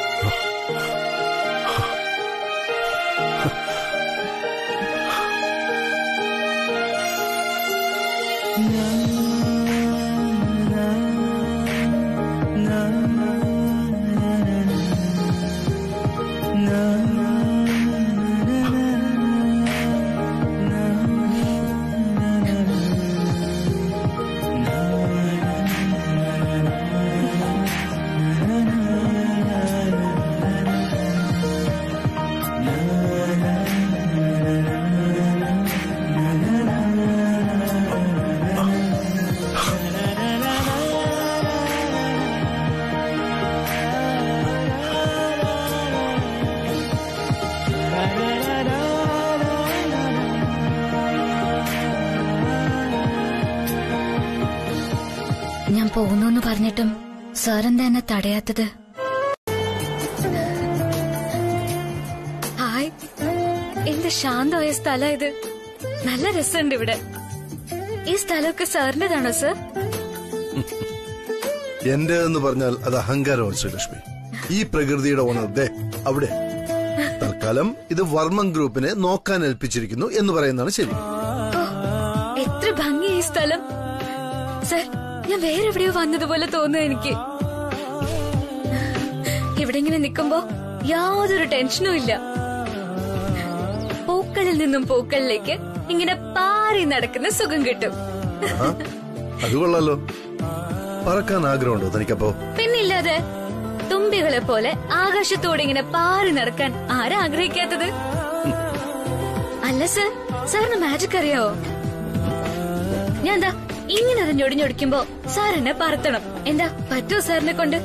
ഞാൻ പോകുന്നു പറഞ്ഞിട്ടും സാറെന്താ എന്നെ തടയാത്തത്? ഹായ്, എന്ത് ശാന്തമായ സ്ഥലം ഇത്. നല്ല രസമുണ്ട് ഇവിടെ. ഈ സ്ഥലമൊക്കെ സാറിന്റേതാണോ സർ? എന്റേതെന്ന് പറഞ്ഞാൽ അത് അഹങ്കാരമാണ് ശ്രീലക്ഷ്മി. ഈ പ്രകൃതിയുടെ ഓണർ ദേ അവിടെ. തൽക്കാലം ഇത് വർമ്മൻ ഗ്രൂപ്പിനെ നോക്കാൻ ഏൽപ്പിച്ചിരിക്കുന്നു എന്ന് പറയുന്നതാണ് ശരി. എത്ര ഭംഗി ഈ സ്ഥലം സർ. ഞാൻ വേറെ എവിടെയോ വന്നതുപോലെ തോന്നുന്നു എനിക്ക്. ഇവിടെ ഇങ്ങനെ നിൽക്കുമ്പോ യാതൊരു ടെൻഷനും ഇല്ല. പൂക്കളിൽ നിന്നും പൂക്കളിലേക്ക് ഇങ്ങനെ പാറി നടക്കുന്ന സുഖം കിട്ടും. അത് കൊള്ളാലോ. പറക്കാൻ ആഗ്രഹമുണ്ടോ തനിക്കപ്പോ? പിന്നില്ലാതെ. തുമ്പികളെ പോലെ ആകാശത്തോടെ ഇങ്ങനെ പാറി നടക്കാൻ ആരാ ആഗ്രഹിക്കാത്തത്? അല്ല സർ, സാറിന് മാജിക് അറിയാവോ? ഞാൻ എന്താ ഇങ്ങനെ അത് ഞൊടിഞ്ഞൊടിക്കുമ്പോ സാർ എന്നെ പറത്തണം. എന്താ പറ്റുമോ സാറിനെ കൊണ്ട്?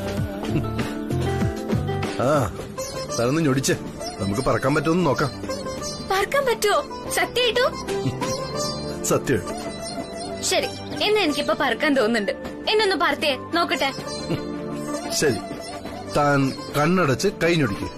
ആ സാറൊന്ന് ഞൊടിച്ചേ, നമുക്ക് പറക്കാൻ പറ്റുമെന്ന് നോക്കാം. പറക്കാൻ പറ്റുമോ? സത്യമായിട്ടോ? സത്യമായിട്ടും. ശരി, എന്നാ എനിക്കിപ്പോ പറക്കാൻ തോന്നുന്നുണ്ട്. എന്നൊന്ന് പറത്തിയേ നോക്കട്ടെ. ശരി, താൻ കണ്ണടച്ച് കൈ ഞൊടിക്കേ.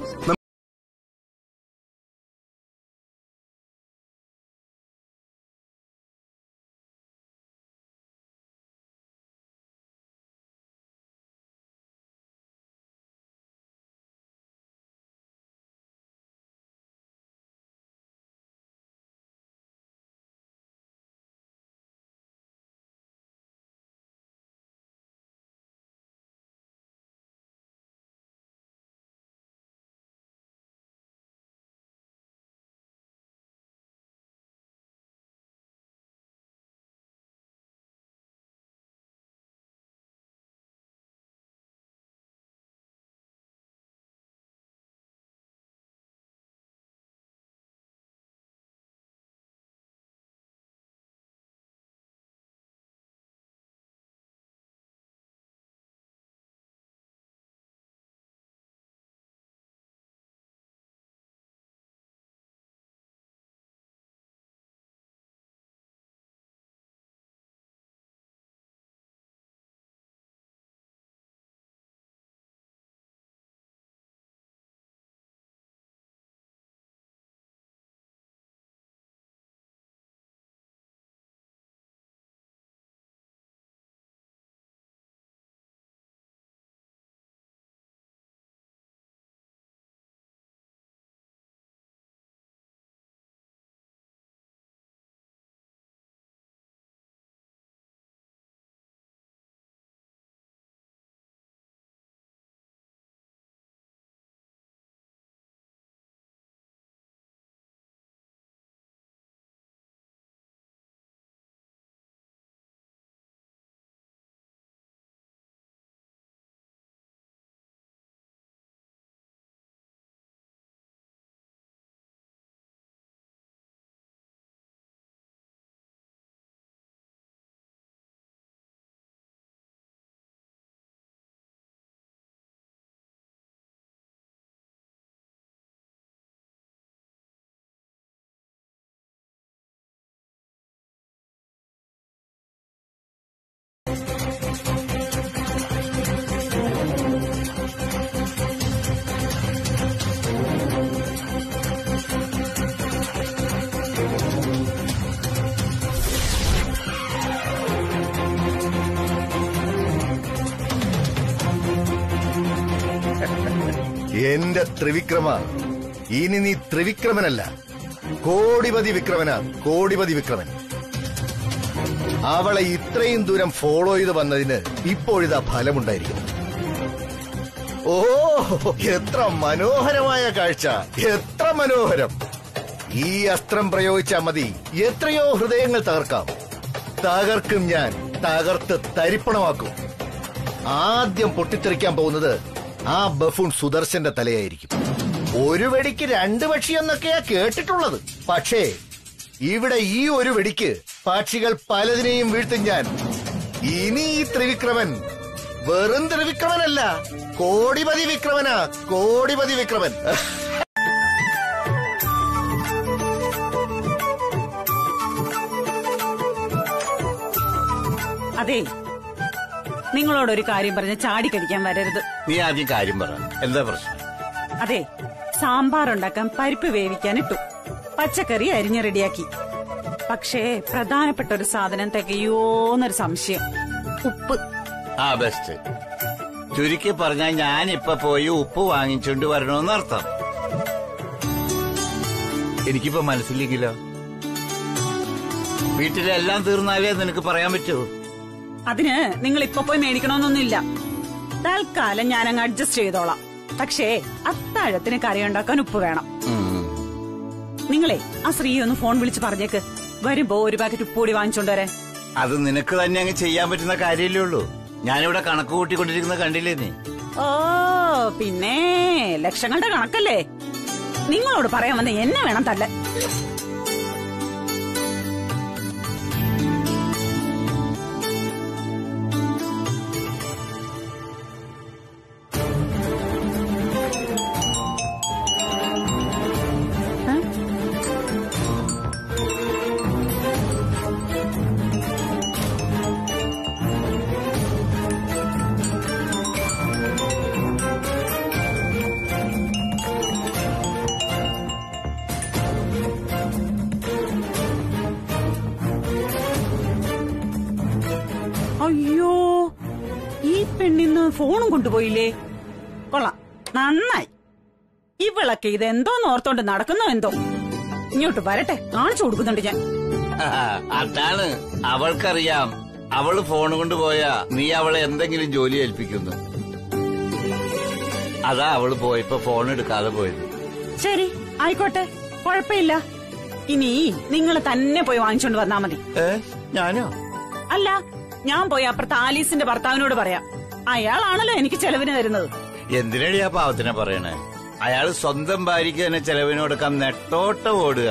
എന്റെ ത്രിവിക്രമ, ഇനി നീ ത്രിവിക്രമനല്ല, കോടിപതി വിക്രമനാ. കോടിപതി വിക്രമൻ. അവളെ ഇത്രയും ദൂരം ഫോളോ ചെയ്ത് വന്നതിന് ഇപ്പോഴിതാ ഫലമുണ്ടായിരിക്കും. ഓ, എത്ര മനോഹരമായ കാഴ്ച, എത്ര മനോഹരം. ഈ അസ്ത്രം പ്രയോഗിച്ചാൽ മതി എത്രയോ ഹൃദയങ്ങൾ തകർക്കാം. തകർക്കും ഞാൻ, തകർത്ത് തരിപ്പണമാക്കും. ആദ്യം പൊട്ടിത്തെറിക്കാൻ പോകുന്നത് ആ ബഫൂൺ സുദർശന്റെ തലയായിരിക്കും. ഒരു വെടിക്ക് രണ്ട് പക്ഷി എന്നൊക്കെയാ കേട്ടിട്ടുള്ളത്. പക്ഷേ ഇവിടെ ഈ ഒരു വെടിക്ക് പക്ഷികൾ പലതിനെയും വീഴ്ത്തും ഞാൻ. ഇനി ഈ ത്രിവിക്രമൻ വെറും ത്രിവിക്രമനല്ല, കോടിപതി വിക്രമനാ. കോടിപതി വിക്രമൻ. അതെ, നിങ്ങളോടൊരു കാര്യം പറഞ്ഞ് ചാടിക്കടിക്കാൻ വരരുത്. നീ ആദ്യം കാര്യം പറ, എന്താ പ്രശ്നം? അതെ, സാമ്പാർ ഉണ്ടാക്കാൻ പരിപ്പ് വേവിക്കാൻ ഇട്ടു, പച്ചക്കറി അരിഞ്ഞ് റെഡിയാക്കി. പക്ഷേ പ്രധാനപ്പെട്ട ഒരു സാധനം തികയോന്നൊരു സംശയം, ഉപ്പ്. ആ ബെസ്റ്റ്. ചുരുക്കി പറഞ്ഞാൽ ഞാൻ ഇപ്പൊ പോയി ഉപ്പ് വാങ്ങിച്ചോണ്ട് വരണമെന്ന് അർത്ഥം. എനിക്കിപ്പോ മനസ്സിലെങ്കിലോ, വീട്ടിലെല്ലാം തീർന്നാലേ നിനക്ക് പറയാൻ പറ്റൂ. അതിന് നിങ്ങൾ ഇപ്പൊ പോയി മേടിക്കണമെന്നൊന്നുമില്ല. തൽക്കാലം ഞാൻ അങ്ങ് അഡ്ജസ്റ്റ് ചെയ്തോളാം. പക്ഷേ അത്താഴത്തിന് കറി ഉണ്ടാക്കാൻ ഉപ്പ് വേണം. നിങ്ങളെ ആ ശ്രീ ഒന്ന് ഫോൺ വിളിച്ച് പറഞ്ഞേക്ക്, വരുമ്പോ ഒരു പാക്കറ്റ് ഉപ്പ് കൂടി വാങ്ങിച്ചോണ്ട് വരാൻ. അത് നിനക്ക് തന്നെ അങ്ങ് ചെയ്യാൻ പറ്റുന്ന കാര്യമല്ലേ ഉള്ളൂ. ഞാനിവിടെ കണക്ക് കൂട്ടിക്കൊണ്ടിരിക്കുന്ന കണ്ടില്ലേ നീ? ഓ, പിന്നെ ലക്ഷങ്ങളുടെ കണക്കല്ലേ. നിങ്ങളോട് പറയാൻ വന്ന എന്നെ വേണം തല്ല. അയ്യോ, ഈ പെണ്ണിന്ന് ഫോണും കൊണ്ടുപോയില്ലേ? കൊള്ളാം, നന്നായി. ഇവളൊക്കെ ഇത് എന്തോന്ന് ഓർത്തോണ്ട് നടക്കുന്നോ എന്തോ. ഇങ്ങോട്ട് വരട്ടെ, കാണിച്ചു കൊടുക്കുന്നുണ്ട് ഞാൻ. അതാണ്, അവൾക്കറിയാം അവള് ഫോൺ കൊണ്ടുപോയാ നീ അവളെ എന്തെങ്കിലും ജോലി ഏൽപ്പിക്കുന്നു. അതാ അവള് പോയപ്പോ ഫോൺ എടുക്കാതെ പോയത്. ശരി, ആയിക്കോട്ടെ, കുഴപ്പമില്ല. ഇനി നിങ്ങൾ തന്നെ പോയി വാങ്ങിച്ചോണ്ട് വന്നാ മതി. ഞാനോ? അല്ല, ഞാൻ പോയി അപ്പുറത്ത് ആലീസിന്റെ ഭർത്താവിനോട് പറയാം. അയാളാണല്ലോ എനിക്ക് ചെലവിന് തരുന്നത്. എന്തിനാണ് ആ പാവത്തിനെ പറയണേ? അയാള് സ്വന്തം ഭാര്യയ്ക്ക് തന്നെ ചെലവിനോടൊക്കാൻ നെട്ടോട്ടം ഓടുക.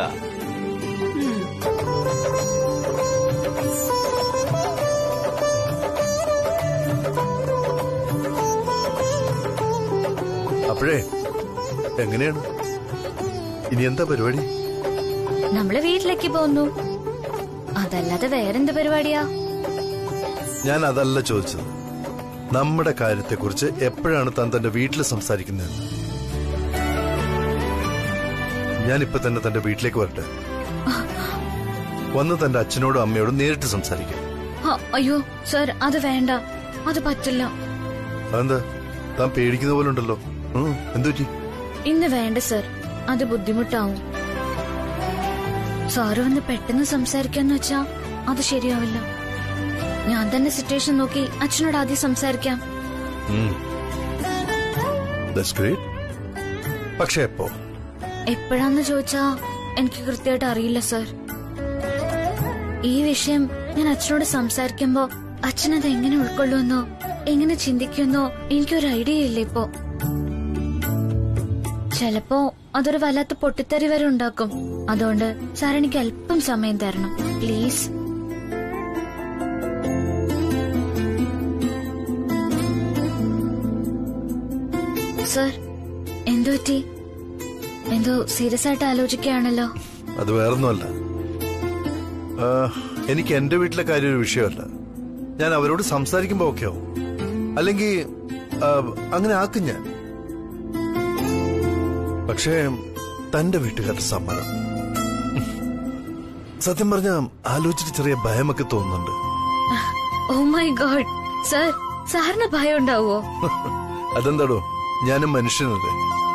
അപ്പോഴേ എങ്ങനെയാണ് ഇനി എന്താ പരിപാടി? നമ്മള് വീട്ടിലേക്ക് പോന്നു, അതല്ലാതെ വേറെന്ത് പരിപാടിയാ? ഞാൻ അതല്ല ചോദിച്ചത്. നമ്മുടെ കാര്യത്തെക്കുറിച്ച് എപ്പോഴാണ് താൻ തന്റെ വീട്ടിൽ സംസാരിക്കുന്നത്? ഞാനിപ്പോ തന്നെ തന്റെ വീട്ടിലേക്ക് വരട്ടെ? വന്ന് തന്റെ അച്ഛനോടും അമ്മയോടും നേരിട്ട് സംസാരിക്കാം. അയ്യോ സർ, അത് വേണ്ട, അത് പറ്റില്ല. അതെന്താ? താൻ പേടിക്കുന്ന പോലെ ഉണ്ടല്ലോ. എന്തുപറ്റി? ഇന്ന് വേണ്ട സർ, അത് ബുദ്ധിമുട്ടാവും. സാറ് വന്ന് പെട്ടെന്ന് സംസാരിക്കാന്ന് വെച്ചാ അത് ശരിയാവില്ല. ഞാൻ തന്നെ സിറ്റുവേഷൻ നോക്കി അച്ഛനോട് ആദ്യം സംസാരിക്കാം. പക്ഷെ എപ്പോ എപ്പോഴാന്ന് ചോദിച്ചാ എനിക്ക് കൃത്യമായിട്ട് അറിയില്ല സർ. ഈ വിഷയം ഞാൻ അച്ഛനോട് സംസാരിക്കുമ്പോ അച്ഛനത് എങ്ങനെ ഉൾക്കൊള്ളുമെന്നോ എങ്ങനെ ചിന്തിക്കുമെന്നോ എനിക്കൊരു ഐഡിയ ഇല്ല ഇപ്പോ. ചിലപ്പോ അതൊരു വല്ലാത്ത പൊട്ടിത്തെറി വരെ ഉണ്ടാക്കും. അതുകൊണ്ട് സാർ എനിക്ക് അല്പം സമയം തരണം പ്ലീസ്. സർ, എന്തോ പറ്റി? എന്തോ സീരിയസ് ആയിട്ട് ആലോചിക്കുകയാണല്ലോ. അത് വേറൊന്നുമല്ല, എനിക്ക് എന്റെ വീട്ടിലെ കാര്യം ഒരു വിഷയമല്ല. ഞാൻ അവരോട് സംസാരിക്കുമ്പോ ഓക്കെ ആവും. അല്ലെങ്കിൽ അങ്ങനെ ആക്കും ഞാൻ. പക്ഷേ തന്റെ വീട്ടുകാരുടെ സമ്മതം. സത്യം പറഞ്ഞ ആലോചിച്ചിട്ട് ചെറിയ ഭയമൊക്കെ തോന്നുന്നുണ്ട്. ഓ മൈ ഗോഡ് സർ, സാറിന് ഭയം ഉണ്ടാവോ? അതെന്താടോ, ഞാനും മനുഷ്യനല്ലേ.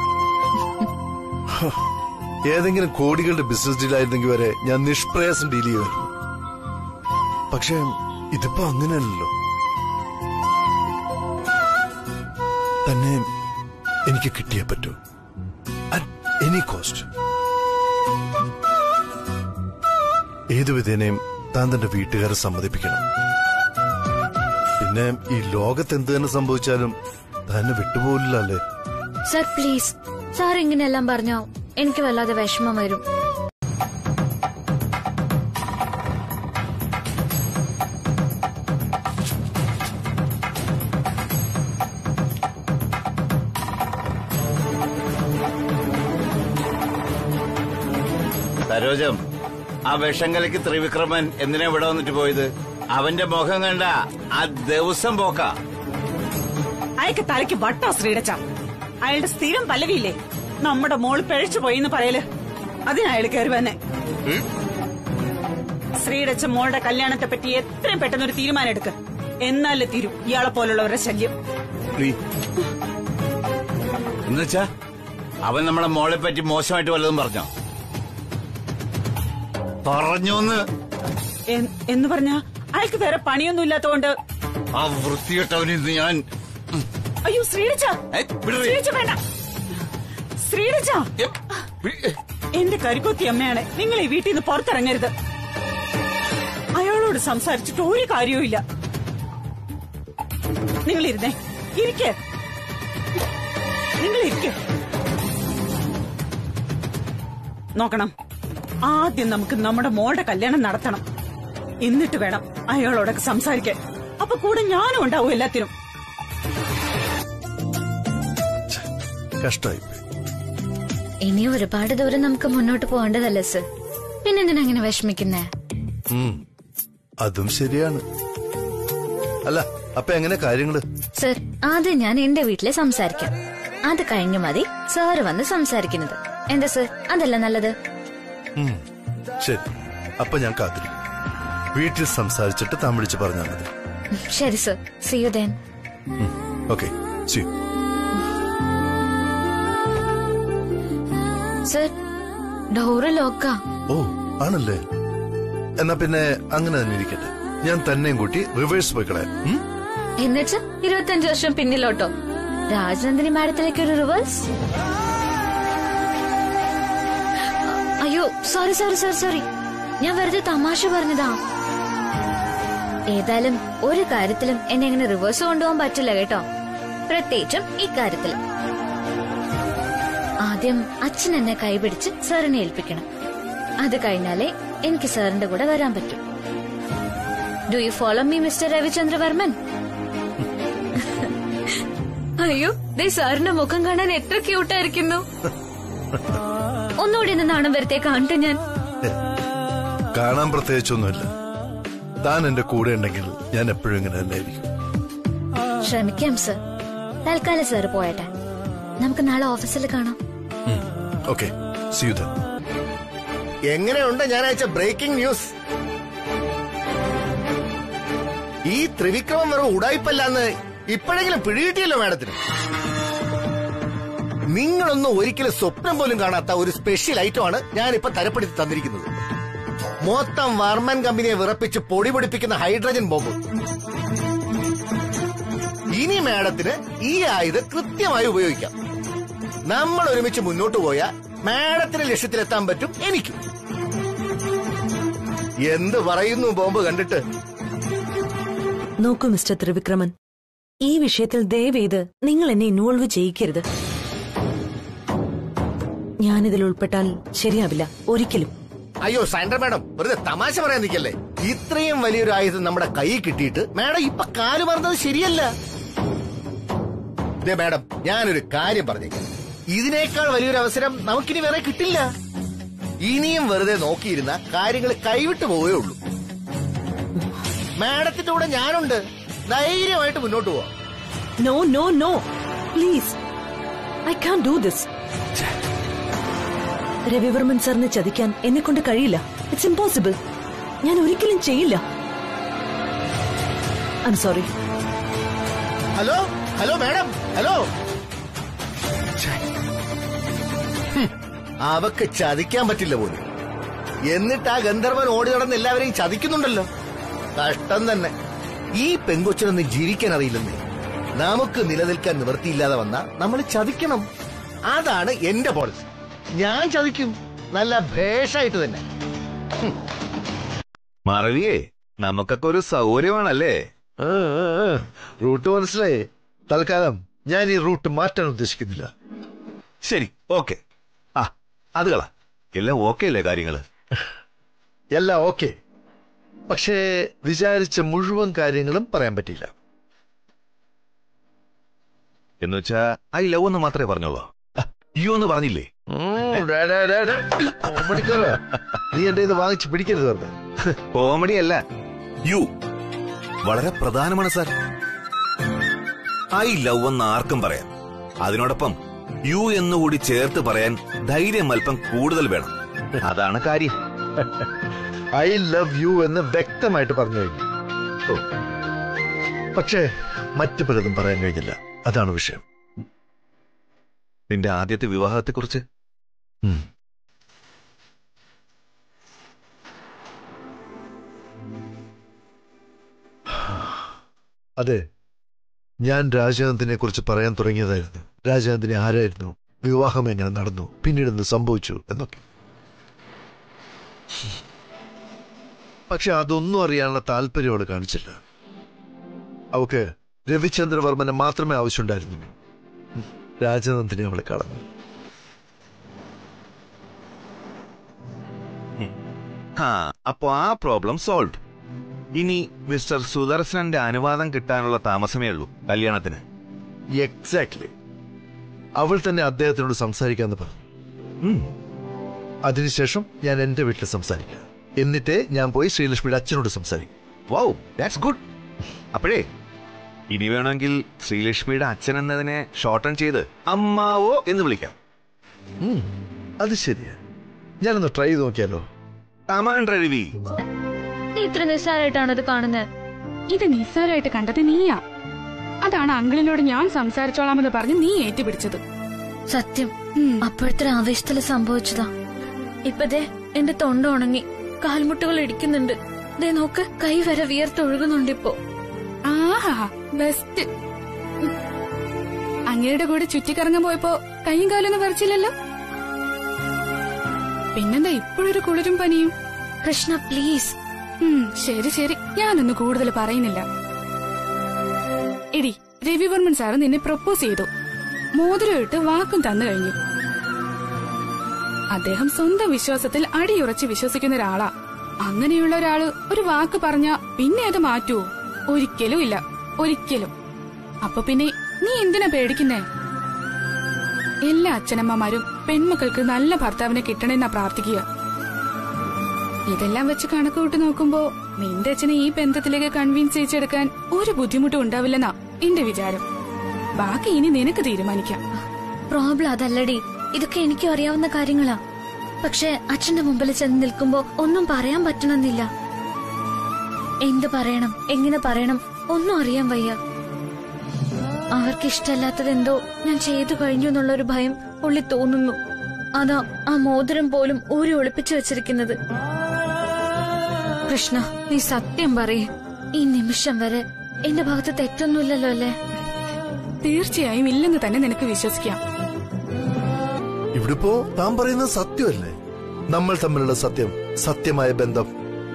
ഏതെങ്കിലും കോടികളുടെ ബിസിനസ് ഡീലായിരുന്നെങ്കിൽ വരെ ഞാൻ നിഷ്പ്രയാസം ഡീൽ ചെയ്യുമായിരുന്നു. പക്ഷെ ഇതിപ്പോ അങ്ങനെയല്ലല്ലോ. തന്നെ എനിക്ക് കിട്ടിയേ പറ്റൂ, അറ്റ് എനി കോസ്റ്റ്. ഏതു വിധേനയും താൻ തന്റെ വീട്ടുകാരെ സമ്മതിപ്പിക്കണം. പിന്നെ ഈ ലോകത്ത് എന്ത് തന്നെ സംഭവിച്ചാലും തന്നെ വിട്ടുപോകില്ല അല്ലേ? സർ പ്ലീസ്, സാർ ഇങ്ങനെയെല്ലാം പറഞ്ഞോ എനിക്ക് വല്ലാതെ വിഷമം വരും. സരോജം, ആ വിഷം കലക്ക് ത്രിവിക്രമൻ എന്തിനാ ഇവിടെ വന്നിട്ട് പോയത്? അവന്റെ മുഖം കണ്ട ആ ദിവസം പോക്ക. അയക്ക് തലയ്ക്ക് വട്ടോ ശ്രീടച്ച. അയാളുടെ സ്ഥിരം പല്ലവിയില്ലേ, നമ്മുടെ മോള് പിഴച്ചു പോയിന്ന് പറയല്. അതിനയാൾ കയറി വന്നെ. ശ്രീടച്ച മോളുടെ കല്യാണത്തെ പറ്റി എത്രയും പെട്ടെന്നൊരു തീരുമാനം എടുക്ക. എന്നാലേ തീരും ഇയാളെ പോലുള്ളവരുടെ ശല്യം. എന്നുവെച്ചാ അവൻ നമ്മളെ മോളെ പറ്റി മോശമായിട്ട് വല്ലതും പറഞ്ഞോ? പറഞ്ഞോന്ന് എന്ന് പറഞ്ഞ അയാൾക്ക് വേറെ പണിയൊന്നും ഇല്ലാത്തോണ്ട് ആ വൃത്തികെട്ടവനിന്ന് ഞാൻ. അയ്യോ ശ്രീടച്ച, ശ്രീടച്ച വേണ്ട. ശ്രീടച്ച, എന്റെ കരിക്കൊത്തി അമ്മയാണ്. നിങ്ങൾ ഈ വീട്ടിൽ നിന്ന് പുറത്തിറങ്ങരുത്. അയാളോട് സംസാരിച്ചിട്ട് ഒരു കാര്യവും. നിങ്ങൾ ഇരുന്നേ, ഇരിക്കേ, നിങ്ങൾ ഇരിക്കേ. നോക്കണം, ആദ്യം നമുക്ക് നമ്മുടെ മോളുടെ കല്യാണം നടത്തണം. എന്നിട്ട് വേണം അയാളോടൊക്കെ സംസാരിക്കാൻ. അപ്പൊ കൂടെ ഞാനും ഉണ്ടാവും എല്ലാത്തിനും. കഷ്ടായി. ഇനി ഒരുപാട് ദൂരം നമുക്ക് മുന്നോട്ട് പോകേണ്ടതല്ലേ സർ? പിന്നെന്തിനാ അങ്ങനെ വിഷമിക്കുന്നേ? അതും ശരിയാണ്. അല്ല, അപ്പൊ എങ്ങനെ കാര്യങ്ങള്? സർ, ആദ്യം ഞാൻ എന്റെ വീട്ടിലെ സംസാരിക്കാം. അത് കഴിഞ്ഞു മതി സാറ് വന്ന് സംസാരിക്കുന്നത്. എന്താ സർ, അതല്ല നല്ലത്? ശരി, അപ്പൊ ഞാൻ കാത്തിരിക്കും. വീട്ടിൽ സംസാരിച്ചിട്ട് താൻ വിളിച്ച് പറഞ്ഞാൽ മതി. ശരി sir, see you then. Okay, see you. Sir, door ലോക്കാ. ഓ, ആണല്ലേ? എന്നാ പിന്നെ അങ്ങനെ തന്നെ ഇരിക്കട്ടെ. ഞാൻ തന്നെയും കൂട്ടി റിവേഴ്സ് പോയി കളയാം. എന്നുവെച്ചാ ഇരുപത്തിയഞ്ചു വർഷം പിന്നിലോട്ടോ? രാജനന്ദിനി മാഡത്തിലേക്ക് ഒരു റിവേഴ്സ്? അയ്യോ സോറി സോറി സോറി സോറി, ഞാൻ വെറുതെ തമാശ പറഞ്ഞതാ. ഏതായാലും ഒരു കാര്യത്തിലും എന്നെ ഇങ്ങനെ റിവേഴ്സ് കൊണ്ടുപോകാൻ പറ്റില്ല കേട്ടോ, പ്രത്യേകിച്ചും ഇക്കാര്യത്തില്. ആദ്യം അച്ഛൻ എന്നെ കൈപിടിച്ച് സാറിനെ ഏൽപ്പിക്കണം. അത് കഴിഞ്ഞാലേ എനിക്ക് സാറിന്റെ കൂടെ വരാൻ പറ്റും. Do you follow me mister Ravichandravarman? അയ്യോ, ദേ സാറിന്റെ മുഖം കാണാൻ എത്ര ക്യൂട്ടായിരിക്കുന്നു. ഒന്നുകൂടി ഒന്ന് നാണം വരത്തെ കാണട്ടെ. ഞാൻ കാണാൻ പ്രത്യേകിച്ചൊന്നുമില്ല. താൻ എന്റെ കൂടെ ഉണ്ടെങ്കിൽ ഞാൻ എപ്പോഴും ഇങ്ങനെ തന്നെ ആയിരിക്കും. ശ്രമിക്കാം സർ. തൽക്കാലം സാർ പോയട്ടെ, നമുക്ക് നാളെ ഓഫീസിൽ കാണാം. Okay, see you then. എങ്ങനെയുണ്ട് ഞായറാഴ്ച ബ്രേക്കിംഗ് ന്യൂസ്? ഈ ത്രിവിക്രമം വെറും ഉടായിപ്പല്ലാന്ന് ഇപ്പോഴെങ്കിലും പിടികിട്ടിയല്ലോ മാഡത്തിന്. നിങ്ങളൊന്നും ഒരിക്കലും സ്വപ്നം പോലും കാണാത്ത ഒരു സ്പെഷ്യൽ ഐറ്റമാണ് ഞാനിപ്പോ തരപ്പെടുത്തി തന്നിരിക്കുന്നത്. മൊത്തം വർമ്മൻ കമ്പനിയെ വിറപ്പിച്ച് പൊടി പൊടിപ്പിക്കുന്ന ഹൈഡ്രജൻ ബോംബ്. ഇനി മാഡത്തിന് ഈ ആയുധം കൃത്യമായി ഉപയോഗിക്കാം. നമ്മൾ ഒരുമിച്ച് മുന്നോട്ട് പോയാൽ മാഡത്തിന് ലക്ഷ്യത്തിലെത്താൻ പറ്റും. എനിക്കും. എന്ത് പറയുന്നു ബോംബ് കണ്ടിട്ട്? നോക്കൂ മിസ്റ്റർ ത്രിവിക്രമൻ, ഈ വിഷയത്തിൽ ദയവേത് നിങ്ങൾ എന്നെ ഇൻവോൾവ് ചെയ്യിക്കരുത്. ഞാനിതിൽ ഉൾപ്പെട്ടാൽ ശരിയാവില്ല ഒരിക്കലും. അയ്യോ സാൻഡ്ര മാഡം, വെറുതെ തമാശ പറയാൻ നിൽക്കല്ലേ. ഇത്രയും വലിയൊരു ആയുധം നമ്മുടെ കൈ കിട്ടിയിട്ട് മാഡം ഇപ്പൊ കാല് പറഞ്ഞത് ശരിയല്ല. മാഡം, ഞാനൊരു കാര്യം പറഞ്ഞേക്കാം. ഇതിനേക്കാൾ വലിയൊരു അവസരം നമുക്കിനി വേറെ കിട്ടില്ല. ഇനിയും വെറുതെ നോക്കിയിരുന്ന കാര്യങ്ങൾ കൈവിട്ടു പോവേ ഉള്ളൂ. മാഡത്തിന്റെ കൂടെ ഞാനുണ്ട്. ധൈര്യമായിട്ട് മുന്നോട്ട് പോവാം. No no no please, I can do this. Ravivarman സാറിനെ ചതിക്കാൻ എന്നെ കൊണ്ട് കഴിയില്ല. It's impossible. ഞാൻ ഒരിക്കലും ചെയ്യില്ല. I M sorry. Hello hello madam, hello. അവക്ക് ചതിക്കാൻ പറ്റില്ല പോലും. എന്നിട്ട് ആ ഗന്ധർവൻ ഓടി നടന്ന് എല്ലാവരെയും ചതിക്കുന്നുണ്ടല്ലോ. കഷ്ടം തന്നെ. ഈ പെങ്കൊച്ചിനൊന്നും ജീവിക്കാൻ അറിയില്ലെന്നേ. നമുക്ക് നിലനിൽക്കാൻ നിവൃത്തിയില്ലാതെ വന്നാ നമ്മൾ ചതിക്കണം. അതാണ് എന്റെ പോളിസി. ഞാൻ ചതിക്കും, നല്ല ഭേഷായിട്ട് തന്നെ. മറവിയേ, നമുക്കൊക്കെ ഒരു സൗകര്യമാണല്ലേ. റൂട്ട് മനസ്സിലായി. തൽക്കാലം ഞാൻ ഈ റൂട്ട് മാറ്റാൻ ഉദ്ദേശിക്കുന്നില്ല. ശരി, ഓക്കെ. ആ അത് കള. എല്ലാം ഓക്കെ അല്ലേ കാര്യങ്ങള്? എല്ലാം ഓക്കെ. പക്ഷേ വിചാരിച്ച മുഴുവൻ കാര്യങ്ങളും പറയാൻ പറ്റില്ല. എന്നുവെച്ചാ ഐ ലവ് എന്ന് മാത്രമേ പറഞ്ഞോളൂ. യു എന്ന് പറഞ്ഞില്ലേ? നീ എന്റെ ഇത് വാങ്ങിച്ച് പിടിക്കരുത് പറഞ്ഞ. കോമഡി അല്ല, യു വളരെ പ്രധാനമാണ് സാർ. ഐ ലവ് എന്ന് ആർക്കും പറയാം. അതിനോടൊപ്പം യു എന്നുകൂടി ചേർത്ത് പറയാൻ ധൈര്യം അല്പം കൂടുതൽ വേണം. അതാണ് കാര്യം. ഐ ലവ് യു എന്ന് വ്യക്തമായിട്ട് പറഞ്ഞു കഴിഞ്ഞു. പക്ഷേ മറ്റു പലതും പറയാൻ കഴിഞ്ഞില്ല. അതാണ് വിഷയം. നിന്റെ ആദ്യത്തെ വിവാഹത്തെ കുറിച്ച്? അതെ, ഞാൻ രാജാനന്ദിനെ കുറിച്ച് പറയാൻ തുടങ്ങിയതായിരുന്നു. രാജാനന്ദിനെ ആരായിരുന്നു, വിവാഹം എങ്ങനെ നടന്നു, പിന്നീട് എന്ത് സംഭവിച്ചു എന്നൊക്കെ. പക്ഷെ അതൊന്നും അറിയാനുള്ള താല്പര്യം അവള് കാണിച്ചില്ല. അവക്ക് രവിചന്ദ്രവർമ്മനെ മാത്രമേ ആവശ്യമുണ്ടായിരുന്നു. രാജനന്ദിനെ അവളെ കളഞ്ഞു. അപ്പോ ആ പ്രോബ്ലം സോൾവ്. ഇനി മിസ്റ്റർ സുദർശനന്റെ അനുവാദം കിട്ടാനുള്ള താമസമേ ഉള്ളൂ കല്യാണത്തിന്. എക്സാക്ട്ലി. അവൾ തന്നെ അദ്ദേഹത്തിനോട് സംസാരിക്കാന്ന് പറഞ്ഞു. അതിനുശേഷം ഞാൻ എന്റെ വീട്ടിൽ സംസാരിക്കാം. എന്നിട്ടേ ഞാൻ പോയി ശ്രീലക്ഷ്മിയുടെ അച്ഛനോട് സംസാരിക്കും. Wow, that's good. അപ്പോഴേ ഇനി വേണമെങ്കിൽ ശ്രീലക്ഷ്മിയുടെ അച്ഛൻ എന്നതിനെ ഷോർട്ടൺ ചെയ്ത് അമ്മാവോ എന്ന് വിളിക്കാം. അത് ശരിയാ. ഞാനൊന്ന് ട്രൈ ചെയ്ത് നോക്കിയാലോ? നീ ഇത്ര നിസ്സാരമായിട്ടാണ് ഇത് കാണുന്നത്? ഇത് നിസ്സാരമായിട്ട് കണ്ടത് നീയാ. അതാണ് അങ്കിളിനോട് ഞാൻ സംസാരിച്ചോളാമെന്ന് പറഞ്ഞ് നീ ഏറ്റുപിടിച്ചത്. സത്യം, അപ്പോഴത്തെ ആവേശത്തില് സംഭവിച്ചതാ. ഇപ്പതേ എന്റെ തൊണ്ട ഉണങ്ങി, കാൽമുട്ടുകൾ ഇടിക്കുന്നുണ്ട്. ദേ നോക്ക്, കൈ വരെ വിയർത്തൊഴുകുന്നുണ്ട് ഇപ്പോ. ആഹാ, ബെസ്റ്റ്. അങ്ങയുടെ കൂടെ ചുറ്റിക്കറങ്ങാൻ പോയപ്പോ കൈയും കാലൊന്നും പറിച്ചില്ലല്ലോ. പിന്നെന്താ ഇപ്പോഴൊരു കുളിരും പനിയും? കൃഷ്ണ പ്ലീസ്. ശരി ശരി, ഞാനൊന്ന് കൂടുതൽ പറയുന്നില്ല. എടി, രവിവർമ്മൻ സാറ് നിന്നെ പ്രപ്പോസ് ചെയ്തു. മോതിരം ഇട്ട് വാക്കും തന്നു കഴിഞ്ഞു. അദ്ദേഹം സ്വന്തം വിശ്വാസത്തിൽ അടിയുറച്ച് വിശ്വസിക്കുന്ന ഒരാളാ. അങ്ങനെയുള്ള ഒരാള് ഒരു വാക്ക് പറഞ്ഞാ പിന്നെ അത് മാറ്റുവോ? ഒരിക്കലും ഇല്ല, ഒരിക്കലും. അപ്പൊ പിന്നെ നീ എന്തിനാ പേടിക്കുന്നേ? എല്ലാ അച്ഛനമ്മമാരും പെൺമക്കൾക്ക് നല്ല ഭർത്താവിനെ കിട്ടണമെന്നാ പ്രാർത്ഥിക്കുക. ഇതെല്ലാം വെച്ച് കണക്ക് കൂട്ടി നോക്കുമ്പോ നിന്റെ അച്ഛനെ ഈ ബന്ധത്തിലേക്ക് കൺവിൻസ് ചെയ്യിച്ചെടുക്കാൻ ഒരു ബുദ്ധിമുട്ടും ഉണ്ടാവില്ലെന്നാ എന്റെ വിചാരം. ബാക്കി ഇനി നിനക്ക് തീരുമാനിക്കാം. പ്രോബ്ലം അതല്ലടി, ഇതൊക്കെ എനിക്കും അറിയാവുന്ന കാര്യങ്ങളാ. പക്ഷെ അച്ഛന്റെ മുമ്പിൽ ചെന്ന് നിൽക്കുമ്പോ ഒന്നും പറയാൻ പറ്റണമെന്നില്ല. എന്ത് പറയണം, എങ്ങനെ പറയണം ഒന്നും അറിയാൻ വയ്യ. അവർക്കിഷ്ടല്ലാത്തതെന്തോ ഞാൻ ചെയ്തു കഴിഞ്ഞു എന്നുള്ളൊരു ഭയം ഉള്ളി തോന്നുന്നു. അതാ ആ മോതിരം പോലും ഊരി ഒളിപ്പിച്ചു വെച്ചിരിക്കുന്നത്. കൃഷ്ണ, നീ സത്യം പറയേ. ഈ നിമിഷം വരെ എന്റെ ഭാഗത്ത് തെറ്റൊന്നുമില്ലല്ലോ അല്ലേ? തീർച്ചയായും ഇല്ലെന്ന് തന്നെ നിനക്ക് വിശ്വസിക്കാം. ഇവിടിപ്പോ താൻ പറയുന്നത് സത്യമല്ലേ? നമ്മൾ തമ്മിലുള്ള സത്യം, സത്യമായ ബന്ധം.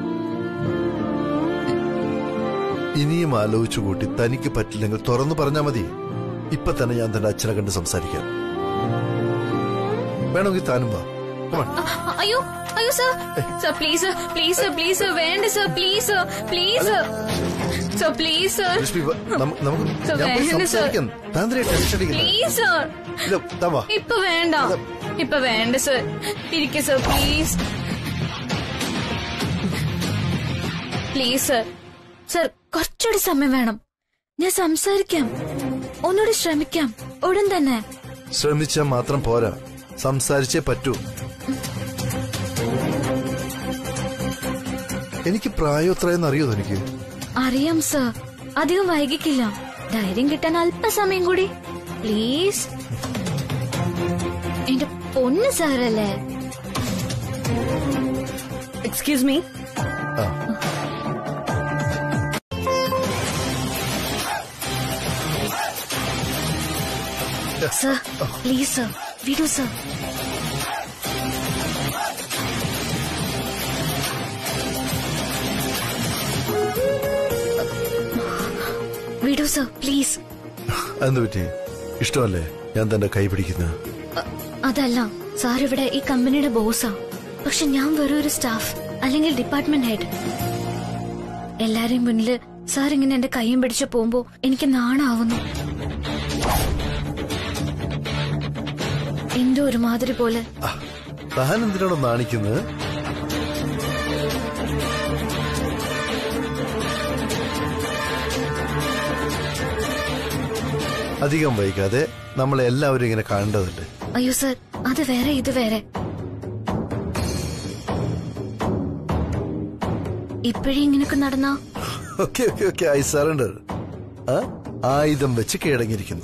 ഇനിയും ആലോചിച്ചു കൂട്ടി തനിക്ക് പറ്റില്ലെങ്കിൽ തുറന്നു പറഞ്ഞാൽ മതി. ഇപ്പൊ തന്നെ ഞാൻ തന്റെ അച്ഛനെ കണ്ട് സംസാരിക്കാം. വേണമെങ്കിൽ താനും വാ. അയ്യോ അയ്യോ sir, sir please please sir please വേണ്ട sir, please please sir please sir please sir. ഇപ്പൊ വേണ്ട, ഇപ്പൊ വേണ്ട സർ. ഇരിക്കെ sir, please please sir. Sir കുറച്ചുകൂടി സമയം വേണം. ഞാൻ സംസാരിക്കാം, ഒന്നുകൂടി ശ്രമിക്കാം, ഉടൻ തന്നെ. ശ്രമിച്ചാൽ മാത്രം പോരാ, സംസാരിച്ചേ പറ്റൂ. എനിക്ക് പ്രായം എത്രയെന്ന് അറിയോ എനിക്ക്? അറിയാം സർ, അധികം വൈകിക്കില്ല. ധൈര്യം കിട്ടാൻ അല്പസമയം കൂടി പ്ലീസ്. എന്റെ പൊന്ന് സാറല്ലേ. Excuse me. Sir please sir, വിടൂ സർ. വിടൂ സർ പ്ലീസ്. എന്ത് പറ്റി? ഇഷ്ടമല്ലേ ഞാൻ തന്റെ കൈ പിടിക്കുന്ന? അതല്ല സാർ, ഇവിടെ ഈ കമ്പനിയുടെ ബോസാ. പക്ഷെ ഞാൻ വെറും ഒരു സ്റ്റാഫ്, അല്ലെങ്കിൽ ഡിപ്പാർട്ട്മെന്റ് ഹെഡ്. എല്ലാരെയും മുന്നില് സാർ ഇങ്ങനെ എന്റെ കൈയും പിടിച്ച് പോകുമ്പോ എനിക്ക് നാണാവുന്നു. എന്തോ ഒരുമാതിരി പോലെ. താൻ എന്തിനാണോ നാണിക്കുന്നത്? അധികം വൈകാതെ നമ്മളെ എല്ലാവരും ഇങ്ങനെ കാണേണ്ടതുണ്ട്. അയ്യോ സർ, അത് വേറെ ഇത് വേറെ. ഇപ്പോഴേ ഇങ്ങനൊക്കെ നടന്നാ? Okay okay okay I surrender. ആയുധം വെച്ച് കീഴടങ്ങിയിരിക്കുന്നു.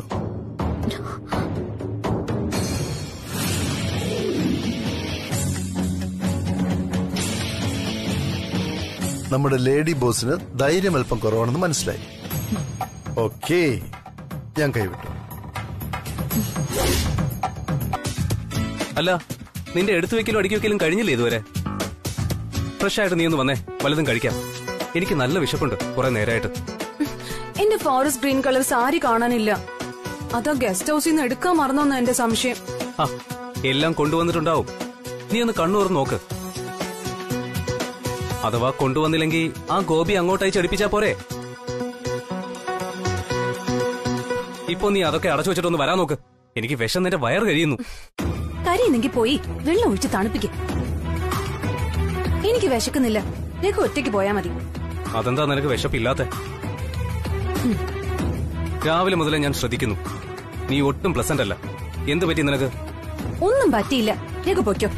നമ്മുടെ ലേഡി ബോസിന് ധൈര്യം അല്പം കുറവാണെന്ന് മനസ്സിലായി. ഓക്കെ, ഞാൻ കൈവിട്ടു. അല്ല, നിന്റെ എടുത്തു വെക്കലും അടുക്കി വെക്കലും കഴിഞ്ഞില്ലേ ഇതുവരെ? ഫ്രഷ് ആയിട്ട് നീ ഒന്ന് വന്നേ, വല്ലതും കഴിക്കാം. എനിക്ക് നല്ല വിശപ്പുണ്ട് കുറെ നേരമായിട്ട്. എന്റെ ഫോറസ്റ്റ് ഗ്രീൻ കളർ സാരി കാണാനില്ല. അതോ ഗസ്റ്റ് ഹൗസിൽ നിന്ന് എടുക്കാൻ മറന്നോന്ന് എന്റെ സംശയം. ആ, എല്ലാം കൊണ്ടുവന്നിട്ടുണ്ടാവും. നീ ഒന്ന് കണ്ണു തുറന്ന് നോക്ക്. അഥവാ കൊണ്ടുവന്നില്ലെങ്കിൽ ആ ഗോപി അങ്ങോട്ടായി ചടിപ്പിച്ചാ പോരെ? ഇപ്പൊ നീ അതൊക്കെ അടച്ചു വെച്ചിട്ടൊന്ന് വരാൻ നോക്ക്. എനിക്ക് വിഷം നിന്റെ വയറ് കഴിയുന്നു. കരിയുന്നെങ്കിൽ പോയി വെള്ളം ഒഴിച്ച് തണുപ്പിക്കും. എനിക്ക് വിശക്കുന്നില്ല, നിനക്ക് ഒറ്റയ്ക്ക് പോയാ മതി. അതെന്താ നിനക്ക് വിശപ്പില്ലാത്ത? രാവിലെ മുതലേ ഞാൻ ശ്രദ്ധിക്കുന്നു, നീ ഒട്ടും പ്ലസന്റ് അല്ല. എന്ത് പറ്റി നിനക്ക്? ഒന്നും പറ്റിയില്ല, നിനക്ക് പൊയ്ക്കോ.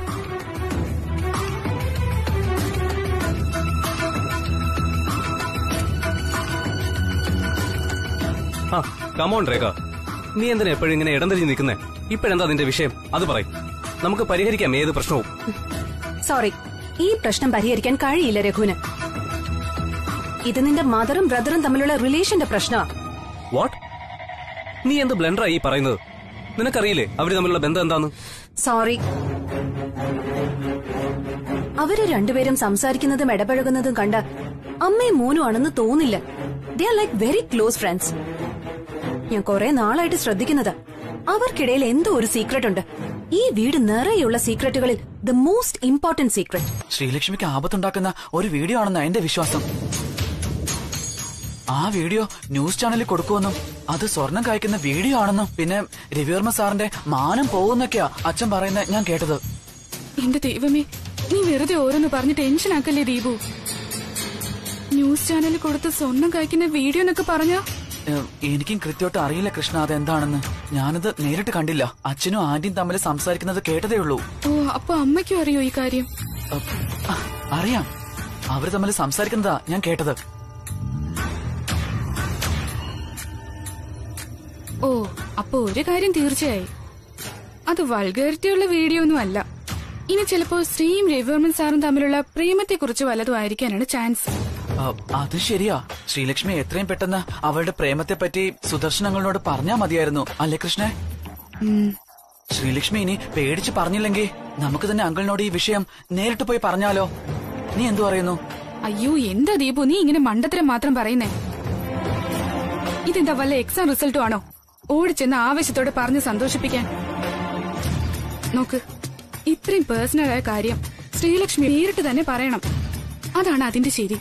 ആ കമോൺ രേഖ, നീ എന്തിനാ എപ്പോഴും ഇങ്ങനെ ഇടം തിരിഞ്ഞ് നിൽക്കുന്നേ? ഇപ്പോഴെന്താ നിന്റെ വിഷയം? അത് പറയും, നമുക്ക് പരിഹരിക്കാം ഏത് പ്രശ്നവും. സോറി, ഈ പ്രശ്നം പരിഹരിക്കാൻ കഴിയില്ല രഘുവിന്. ഇത് നിന്റെ മദറും ബ്രദറും തമ്മിലുള്ള റിലേഷന്റെ പ്രശ്നമാണ്. വാട്ട്? നീ എന്ത് ബ്ലണ്ടറായി ഈ പറയുന്നത്? നിനക്കറിയില്ലേ അവര് തമ്മിലുള്ള ബന്ധം എന്താന്ന്? സോറി, അവര് രണ്ടുപേരും സംസാരിക്കുന്നതും ഇടപഴകുന്നതും കണ്ട അമ്മയും മോനും ആണെന്ന് തോന്നില്ല. They are like very close friends. ഞാൻ കുറെ നാളായിട്ട് ശ്രദ്ധിക്കുന്നത് അവർക്കിടയിൽ എന്തോ ഒരു സീക്രട്ട് ഉണ്ട്. ഈ വീട് നിറയെയുള്ള സീക്രട്ടുകളിൽ ദ മോസ്റ്റ് ഇമ്പോർട്ടന്റ് സീക്രട്ട് ശ്രീലക്ഷ്മിക്ക് ആപത്തുണ്ടാക്കുന്ന ഒരു വീഡിയോ ആണെന്നാ എന്റെ വിശ്വാസം. ആ വീഡിയോ ന്യൂസ് ചാനലിൽ കൊടുക്കുമെന്നും അത് സ്വർണം കായ്ക്കുന്ന വീഡിയോ ആണെന്നും പിന്നെ രവിവർമ്മ സാറിന്റെ മാനം പോകുന്നൊക്കെയാ അച്ഛൻ പറയുന്നത് ഞാൻ കേട്ടത്. എന്റെ ദൈവമേ, നീ വെറുതെ ഓരോന്ന് പറഞ്ഞ് ടെൻഷൻ ആക്കല്ലേ ദീപു. ന്യൂസ് ചാനലിൽ കൊടുത്ത് സ്വർണം കായ്ക്കുന്ന വീഡിയോ എന്നൊക്കെ പറഞ്ഞാ? എനിക്കും കൃത്യമായിട്ട് അറിയില്ല കൃഷ്ണ അതെന്താണെന്ന്. ഞാനത് നേരിട്ട് കണ്ടില്ല. അച്ഛനും ആന്റിയും തമ്മിൽ സംസാരിക്കുന്നത് കേട്ടതേ ഉള്ളൂ. ഓ, അപ്പൊ അമ്മയ്ക്കും അറിയോ ഈ കാര്യം? അറിയാം, അവര് തമ്മിൽ സംസാരിക്കുന്നതാ ഞാൻ കേട്ടത്. ഓ, അപ്പൊ ഒരു കാര്യം തീർച്ചയായി, അത് വൾഗാരിറ്റിയുള്ള വീഡിയോ ഒന്നും അല്ല. ഇനി ചിലപ്പോ ശ്രീയും രവിവർമ്മൻ സാറും തമ്മിലുള്ള പ്രേമത്തെ കുറിച്ച് വല്ലതും ആയിരിക്കാനാണ് ചാൻസ്. അത് ശരിയാ. ശ്രീലക്ഷ്മി എത്രയും പെട്ടെന്ന് അവളുടെ പ്രേമത്തെ പറ്റി സുദർശനങ്ങളോട് പറഞ്ഞാ മതിയായിരുന്നു, അല്ലേ കൃഷ്ണ? ശ്രീലക്ഷ്മി ഇനി പേടിച്ച് പറഞ്ഞില്ലെങ്കിൽ നമുക്ക് തന്നെ അങ്കിളിനോട് ഈ വിഷയം നേരിട്ട് പോയി പറഞ്ഞാലോ? നീ എന്തു പറയുന്നു? അയ്യോ, എന്താ ദീപു നീ ഇങ്ങനെ മണ്ടത്തരം മാത്രം പറയുന്നേ? ഇതെന്താ വല്ല എക്സാം റിസൾട്ടും ആണോ ഓടിച്ചെന്ന് ആവേശത്തോടെ പറഞ്ഞ് സന്തോഷിപ്പിക്കാൻ? നോക്ക്, ഇത്രയും പേഴ്സണലായ കാര്യം ശ്രീലക്ഷ്മി നേരിട്ട് തന്നെ പറയണം. അതാണ് അതിന്റെ ശരി.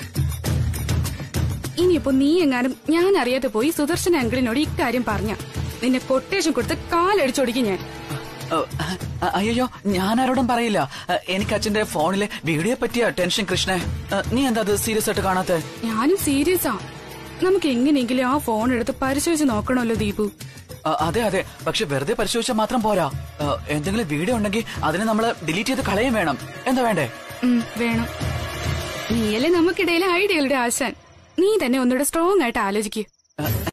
ഇനിയിപ്പോ നീ എങ്ങാനും ഞാൻ അറിയാതെ പോയി സുദർശന അങ്കിളിനോട് ഇക്കാര്യം പറഞ്ഞ നിന്നെ കൊട്ടേഷൻ കൊടുത്ത് കാലടിച്ചൊടിക്കും ഞാൻ. അയ്യോ ഞാനാരോടും പറയില്ല. എനിക്ക് അച്ഛന്റെ ഫോണിലെ വീഡിയോ പറ്റിയ ടെൻഷൻ കൃഷ്ണ. നീ എന്താ അത് സീരിയസ് ആയിട്ട് കാണാത്തെ? ഞാനും സീരിയസാ. നമുക്ക് എങ്ങനെയെങ്കിലും ആ ഫോൺ എടുത്ത് പരിശോധിച്ച് നോക്കണമല്ലോ ദീപു. അതെ അതെ, പക്ഷെ വെറുതെ പരിശോധിച്ചാൽ മാത്രം പോരാ. എന്തെങ്കിലും വീഡിയോ ഉണ്ടെങ്കിൽ അതിനെ നമ്മൾ ഡിലീറ്റ് ചെയ്ത് കളയും വേണം. എന്താ വേണ്ടേ? വേണം. നീയല്ലേ നമുക്കിടയിലെ ഐഡിയകളുടെ ആശാൻ. നീ തന്നെ ഒന്നുകൂടെ സ്ട്രോങ് ആയിട്ട് ആലോചിക്കൂ.